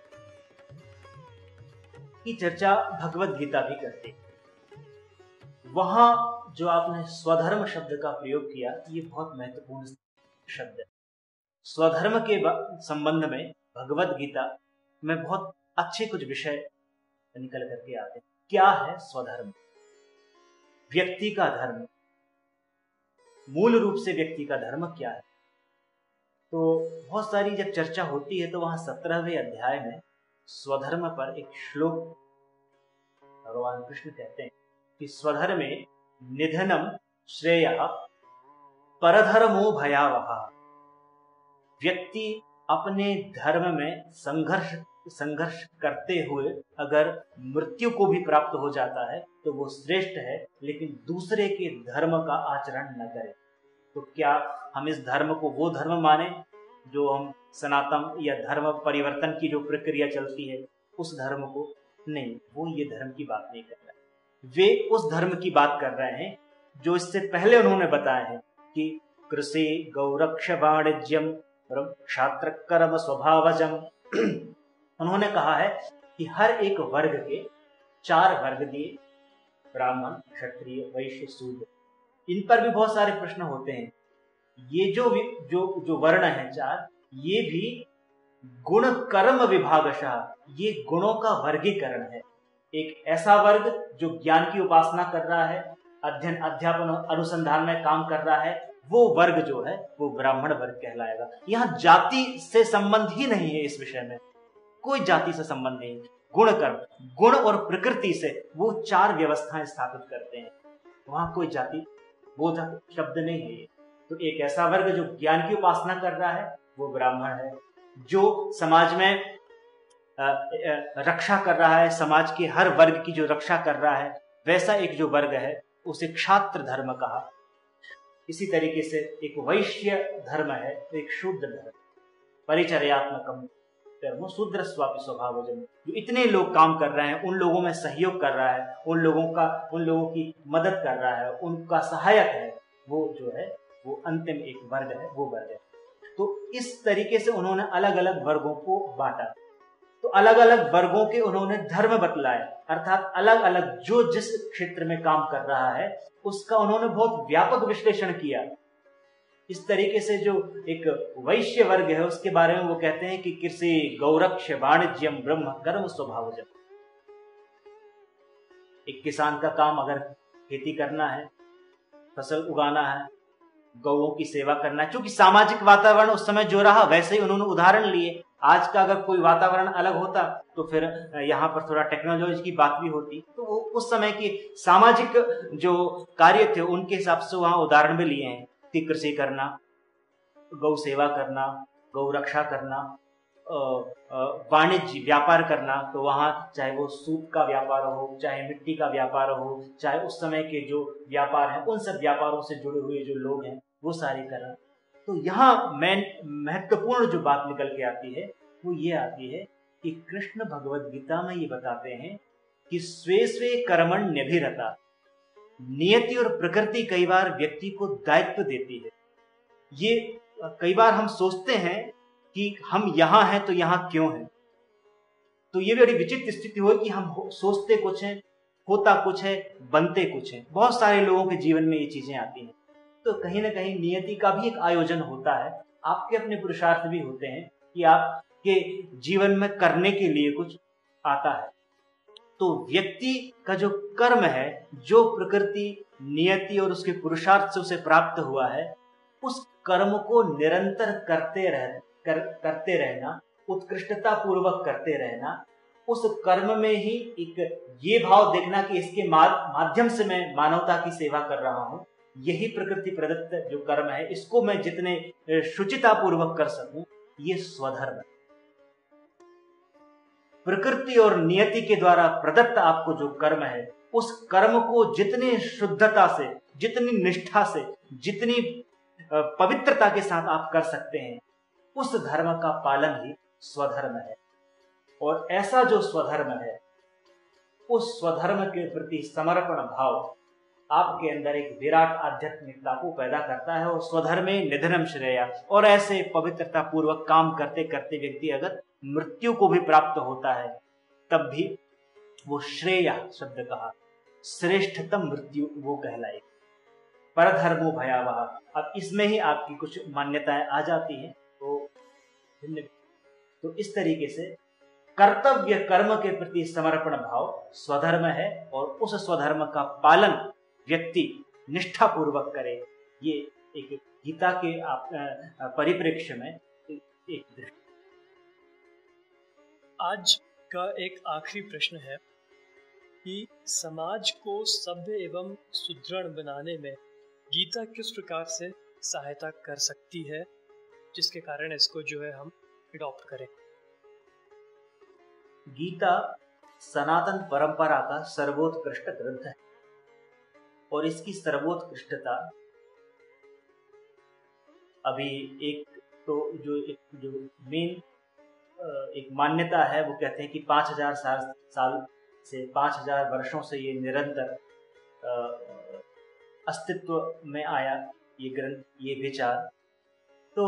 की चर्चा भगवत गीता भी करती है। वहां जो आपने स्वधर्म शब्द का प्रयोग किया, ये बहुत महत्वपूर्ण शब्द है। स्वधर्म के संबंध में भगवत गीता में बहुत अच्छे कुछ विषय निकल करके आते हैं। क्या है स्वधर्म? व्यक्ति का धर्म, मूल रूप से व्यक्ति का धर्म क्या है? तो बहुत सारी जब चर्चा होती है तो वहां सत्रहवें अध्याय में स्वधर्म पर एक श्लोक भगवान कृष्ण कहते हैं कि स्वधर्मे निधनम श्रेयः परधर्मो भयावह। व्यक्ति अपने धर्म में संघर्ष संघर्ष करते हुए अगर मृत्यु को भी प्राप्त हो जाता है तो वो श्रेष्ठ है, लेकिन दूसरे के धर्म का आचरण न करे। तो क्या हम इस धर्म को वो धर्म माने जो हम सनातन या धर्म परिवर्तन की जो प्रक्रिया चलती है उस धर्म को? नहीं, वो ये धर्म की बात नहीं कर रहे। वे उस धर्म की बात कर रहे हैं जो इससे पहले उन्होंने बताया है कि कृषि गौरक्ष वाणिज्यम क्षात्र कर्म स्वभावजम। उन्होंने कहा है कि हर एक वर्ग के चार वर्ग दिए, ब्राह्मण, क्षत्रिय, वैश्य, शूद्र। इन पर भी बहुत सारे प्रश्न होते हैं। ये जो जो जो वर्ण है चार, ये भी गुण कर्म विभागशः, ये गुणों का वर्गीकरण है। एक ऐसा वर्ग जो ज्ञान की उपासना कर रहा है, अध्ययन अध्यापन अनुसंधान में काम कर रहा है, वो वर्ग जो है वो ब्राह्मण वर्ग कहलाएगा। यहाँ जाति से संबंध ही नहीं है, इस विषय में कोई जाति से संबंध नहीं। गुण कर्म, गुण और प्रकृति से वो चार व्यवस्थाएं स्थापित करते हैं, वहां कोई जाति बोधक शब्द नहीं है ये। तो एक ऐसा वर्ग जो ज्ञान की उपासना कर रहा है वो ब्राह्मण है, जो समाज में रक्षा कर रहा है, समाज के हर वर्ग की जो रक्षा कर रहा है, वैसा एक जो वर्ग है उसे क्षात्र धर्म कहा। इसी तरीके से एक वैश्य धर्म है, एक शूद्र धर्म, परिचर्यात्मकम धर्म शूद्र स्वापि स्वभावजन, जो इतने लोग काम कर रहे हैं, उन लोगों में सहयोग कर रहा है, उन लोगों का उन लोगों की मदद कर रहा है, उनका सहायक है, वो जो है वो अंतिम एक वर्ग है, वो वर्ग है। तो इस तरीके से उन्होंने अलग अलग वर्गों को बांटा। तो अलग अलग वर्गों के उन्होंने धर्म बतलाए, अर्थात अलग अलग जो जिस क्षेत्र में काम कर रहा है उसका उन्होंने बहुत व्यापक विश्लेषण किया। इस तरीके से जो एक वैश्य वर्ग है उसके बारे में वो कहते हैं कि कृषि गौरक्ष वाणिज्यम ब्रह्म कर्म स्वभावजम। एक किसान का काम अगर खेती करना है, फसल उगाना है, गौओं की सेवा करना है, क्योंकि सामाजिक वातावरण उस समय जो रहा वैसे ही उन्होंने उदाहरण लिए। आज का अगर कोई वातावरण अलग होता तो फिर यहाँ पर थोड़ा टेक्नोलॉजी की बात भी होती, तो वो उस समय के सामाजिक जो कार्य थे उनके हिसाब से वहाँ उदाहरण भी लिए हैं कि कृषि करना, गौ सेवा करना, गौ रक्षा करना, वाणिज्य व्यापार करना, तो वहाँ चाहे वो सूत का व्यापार हो, चाहे मिट्टी का व्यापार हो, चाहे उस समय के जो व्यापार हैं उन सब व्यापारों से जुड़े हुए जो लोग हैं वो सारे करना। तो यहाँ मेन महत्वपूर्ण जो बात निकल के आती है वो ये आती है कि कृष्ण भगवद गीता में ये बताते हैं कि स्वे स्वे कर्मण्यभिरता, नियति और प्रकृति कई बार व्यक्ति को दायित्व देती है। ये कई बार हम सोचते हैं कि हम यहाँ हैं तो यहाँ क्यों हैं, तो ये बड़ी विचित्र स्थिति हो कि हम सोचते कुछ हैं, होता कुछ है, बनते कुछ है। बहुत सारे लोगों के जीवन में ये चीजें आती हैं। तो कहीं ना कहीं नियति का भी एक आयोजन होता है, आपके अपने पुरुषार्थ भी होते हैं कि आपके जीवन में करने के लिए कुछ आता है। तो व्यक्ति का जो कर्म है, जो प्रकृति नियति और उसके पुरुषार्थ से उसे प्राप्त हुआ है, उस कर्म को निरंतर करते रह कर, करते रहना, उत्कृष्टता पूर्वक करते रहना, उस कर्म में ही एक ये भाव देखना कि इसके माध्यम से मैं मानवता की सेवा कर रहा हूँ, यही प्रकृति प्रदत्त जो कर्म है इसको मैं जितने शुचिता पूर्वक कर सकूं, ये स्वधर्म है। प्रकृति और नियति के द्वारा प्रदत्त आपको जो कर्म है, उस कर्म को जितनी शुद्धता से, जितनी निष्ठा से, जितनी पवित्रता के साथ आप कर सकते हैं, उस धर्म का पालन ही स्वधर्म है। और ऐसा जो स्वधर्म है, उस स्वधर्म के प्रति समर्पण भाव आपके अंदर एक विराट आध्यात्मिकता को पैदा करता है। और स्वधर्मे निधनम श्रेया, और ऐसे पवित्रता पूर्वक काम करते करते व्यक्ति अगर मृत्यु को भी प्राप्त होता है तब भी वो श्रेया शब्द कहा, श्रेष्ठतम मृत्यु वो कहलाए। परधर्मो भयावह, अब इसमें ही आपकी कुछ मान्यताएं आ जाती हैं। तो तो इस तरीके से कर्तव्य कर्म के प्रति समर्पण भाव स्वधर्म है, और उस स्वधर्म का पालन व्यक्ति निष्ठा पूर्वक करे। ये एक गीता के परिप्रेक्ष्य में एक दृष्टि। आज का एक आखिरी प्रश्न है कि समाज को सभ्य एवं सुदृढ़ बनाने में गीता किस प्रकार से सहायता कर सकती है, जिसके कारण इसको जो है हम अडॉप्ट करें। गीता सनातन परंपरा का सर्वोत्कृष्ट ग्रंथ है, और इसकी सर्वोत्कृष्टता अभी एक तो जो एक जो मेन एक मान्यता है वो कहते हैं कि पाँच हजार साल साल से पाँच हजार वर्षों से ये निरंतर अस्तित्व में आया ये ग्रंथ, ये विचार। तो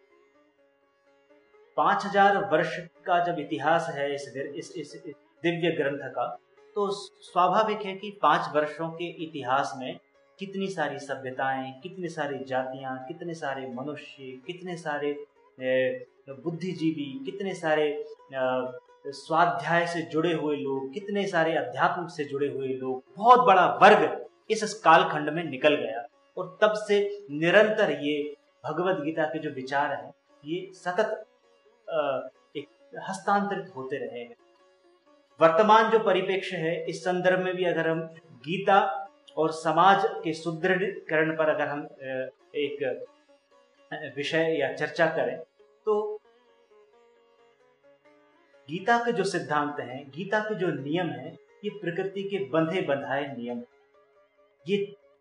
पाँच हजार वर्ष का जब इतिहास है इस इस, इस, इस दिव्य ग्रंथ का, तो स्वाभाविक है कि पांच वर्षों के इतिहास में कितनी सारी सभ्यताएं, कितनी सारी जातियां, कितने सारे मनुष्य, कितने सारे बुद्धिजीवी, कितने सारे स्वाध्याय से जुड़े हुए लोग, कितने सारे अध्यात्म से जुड़े हुए लोग, बहुत बड़ा वर्ग इस कालखंड में निकल गया। और तब से निरंतर ये भगवद गीता के जो विचार हैं ये सतत एक हस्तांतरित होते रहे हैं। वर्तमान जो परिप्रेक्ष्य है, इस संदर्भ में भी अगर हम गीता और समाज के सुदृढ़ीकरण पर अगर हम एक विषय या चर्चा करें तो गीता के जो सिद्धांत हैं, गीता के जो नियम हैं, ये प्रकृति के बंधे बंधाए नियम हैं। ये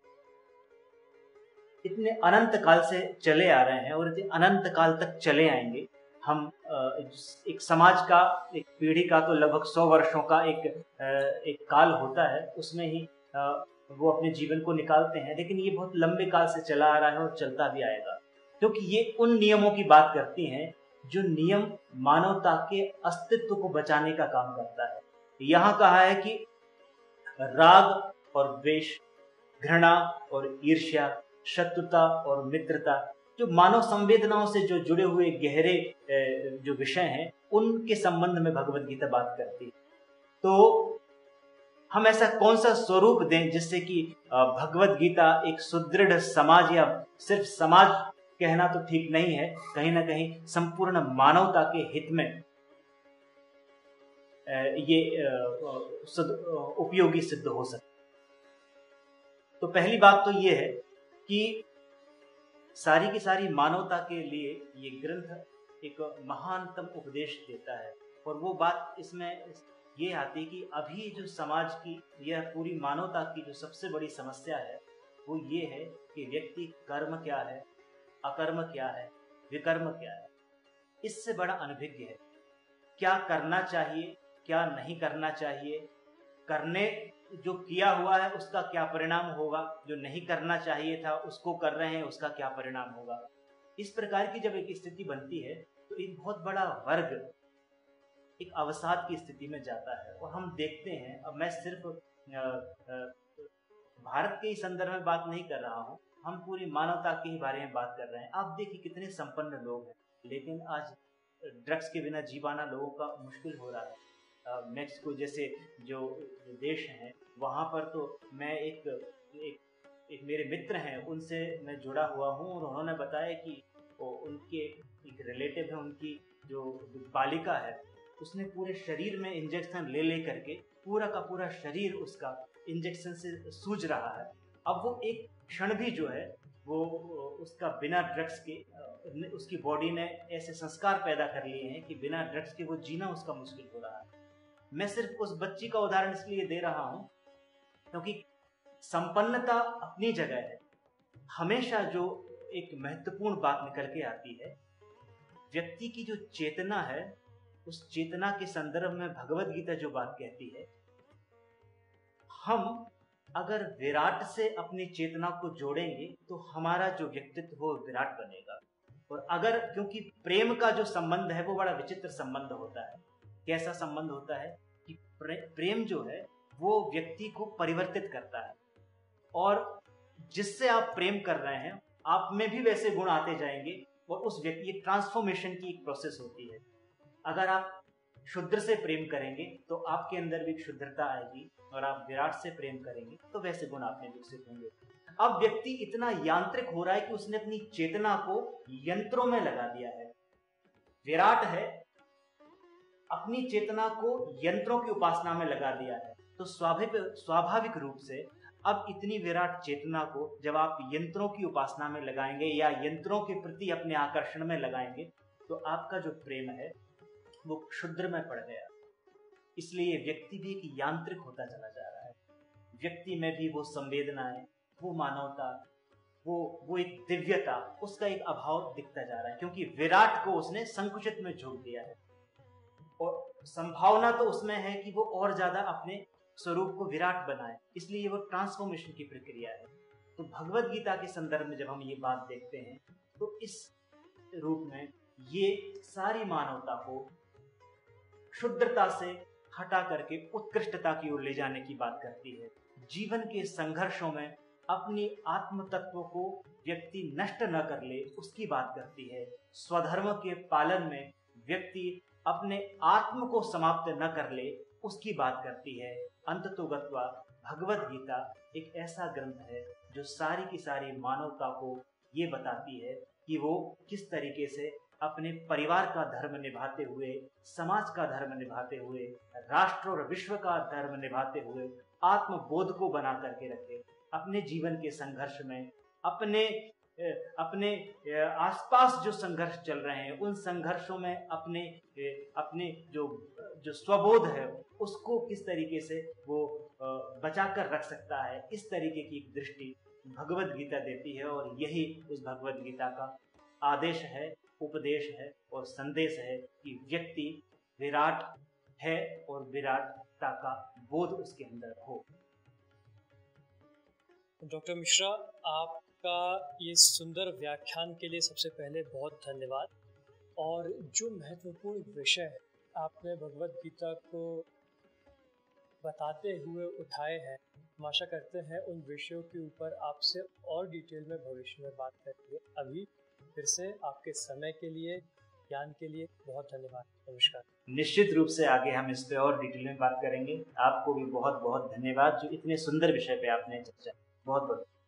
इतने अनंत काल से चले आ रहे हैं और इतने अनंत काल तक चले आएंगे। हम एक समाज का, एक पीढ़ी का तो लगभग सौ वर्षों का एक एक काल होता है, उसमें ही वो अपने जीवन को निकालते हैं, लेकिन ये बहुत लंबे काल से चला आ रहा है और चलता भी आएगा, क्योंकि ये उन नियमों की बात करती हैं जो नियम मानवता के अस्तित्व को बचाने का काम करता है। यहाँ कहा है कि राग और द्वेष, घृणा और ईर्ष्या, शत्रुता और मित्रता, जो मानव संवेदनाओं से जो जुड़े हुए गहरे जो विषय हैं, उनके संबंध में भगवद गीता बात करती है। तो हम ऐसा कौन सा स्वरूप दें जिससे कि भगवद गीता एक सुदृढ़ समाज, या सिर्फ समाज कहना तो ठीक नहीं है, कहीं ना कहीं संपूर्ण मानवता के हित में ये उपयोगी सिद्ध हो सके। तो पहली बात तो ये है कि सारी की सारी मानवता के लिए ये ग्रंथ एक महानतम उपदेश देता है। और वो बात इसमें ये आती है कि अभी जो समाज की, यह पूरी मानवता की जो सबसे बड़ी समस्या है वो ये है कि व्यक्ति कर्म क्या है, अकर्म क्या है, विकर्म क्या है, इससे बड़ा अनभिज्ञ है। क्या करना चाहिए, क्या नहीं करना चाहिए, करने जो किया हुआ है उसका क्या परिणाम होगा, जो नहीं करना चाहिए था उसको कर रहे हैं उसका क्या परिणाम होगा। इस प्रकार की जब एक स्थिति बनती है तो एक बहुत बड़ा वर्ग एक अवसाद की स्थिति में जाता है। और हम देखते हैं, अब मैं सिर्फ भारत के ही संदर्भ में बात नहीं कर रहा हूँ, हम पूरी मानवता के ही बारे में बात कर रहे हैं। आप देखिए कितने संपन्न लोग हैं, लेकिन आज ड्रग्स के बिना जी पाना लोगों का मुश्किल हो रहा है। मेक्सिको जैसे जो देश हैं वहाँ पर तो मैं एक एक, एक मेरे मित्र हैं, उनसे मैं जुड़ा हुआ हूँ और उन्होंने बताया कि उनके एक रिलेटिव है, उनकी जो बालिका है उसने पूरे शरीर में इंजेक्शन ले ले करके पूरा का पूरा शरीर उसका इंजेक्शन से सूज रहा है। अब वो एक क्षण भी जो है वो उसका बिना ड्रग्स के, उसकी बॉडी ने ऐसे संस्कार पैदा कर लिए हैं कि बिना ड्रग्स के वो जीना उसका मुश्किल हो रहा है। मैं सिर्फ उस बच्ची का उदाहरण इसलिए दे रहा हूँ क्योंकि संपन्नता अपनी जगह है। हमेशा जो एक महत्वपूर्ण बात निकल के आती है, व्यक्ति की जो चेतना है, उस चेतना के संदर्भ में भगवद गीता जो बात कहती है, हम अगर विराट से अपनी चेतना को जोड़ेंगे तो हमारा जो व्यक्तित्व वो विराट बनेगा। और अगर, क्योंकि प्रेम का जो संबंध है वो बड़ा विचित्र संबंध होता है। कैसा संबंध होता है कि प्रे, प्रेम जो है वो व्यक्ति को परिवर्तित करता है, और जिससे आप प्रेम कर रहे हैं आप में भी वैसे गुण आते जाएंगे और उस व्यक्ति, ट्रांसफॉर्मेशन की एक प्रोसेस होती है। अगर आप शुद्र से प्रेम करेंगे तो आपके अंदर भी शुद्धता आएगी, और आप विराट से प्रेम करेंगे तो वैसे गुण आप में विकसित होंगे। अब व्यक्ति इतना यांत्रिक हो रहा है कि उसने अपनी चेतना को यंत्रों में लगा दिया है। विराट है, अपनी चेतना को यंत्रों की उपासना में लगा दिया है। तो स्वाभाविक स्वाभाविक रूप से अब इतनी विराट चेतना को जब आप यंत्रों की उपासना में लगाएंगे या यंत्रों के प्रति अपने आकर्षण में लगाएंगे तो आपका जो प्रेम है वो क्षुद्र में पड़ गया। इसलिए व्यक्ति भी एक यांत्रिक होता चला जा रहा है। व्यक्ति में भी वो संवेदनाएं, वो मानवता, वो वो एक दिव्यता, उसका एक अभाव दिखता जा रहा है, क्योंकि विराट को उसने संकुचित में झोंक दिया है। और संभावना तो उसमें है कि वो और ज्यादा अपने स्वरूप को विराट बनाए, इसलिए वो ट्रांसफॉर्मेशन की प्रक्रिया है। तो भगवद गीता के संदर्भ में जब हम ये बात देखते हैं तो इस रूप में ये सारी मानवता को क्षुद्रता से हटा करके उत्कृष्टता की ओर ले जाने की बात करती है। जीवन के संघर्षों में अपनी आत्म तत्व को व्यक्ति नष्ट न कर ले उसकी बात करती है। स्वधर्म के पालन में व्यक्ति अपने आत्म को समाप्त न कर ले उसकी बात करती है। अंततोगत्वा भगवत गीता एक ऐसा ग्रंथ है जो सारी की सारी मानवता को ये बताती है कि वो किस तरीके से अपने परिवार का धर्म निभाते हुए, समाज का धर्म निभाते हुए, राष्ट्र और विश्व का धर्म निभाते हुए आत्मबोध को बना करके रखे। अपने जीवन के संघर्ष में अपने अपने आसपास जो संघर्ष चल रहे हैं उन संघर्षों में अपने अपने जो जो स्वबोध है उसको किस तरीके से वो बचा कर रख सकता है, इस तरीके की एक दृष्टि भगवत गीता देती है। और यही उस भगवत गीता का आदेश है, उपदेश है और संदेश है कि व्यक्ति विराट है और विराटता का बोध उसके अंदर हो। डॉक्टर मिश्रा, आपका ये सुंदर व्याख्यान के लिए सबसे पहले बहुत धन्यवाद। और जो महत्वपूर्ण विषय आपने भगवत गीता को बताते हुए उठाए हैं, हम आशा करते हैं उन विषयों के ऊपर आपसे और डिटेल में भविष्य में बात करेंगे। अभी फिर से आपके समय के लिए, ज्ञान के लिए बहुत धन्यवाद। नमस्कार। निश्चित रूप से आगे हम इस पे और डिटेल में बात करेंगे। आपको भी बहुत बहुत धन्यवाद जो इतने सुंदर विषय पे आपने चर्चा। बहुत बहुत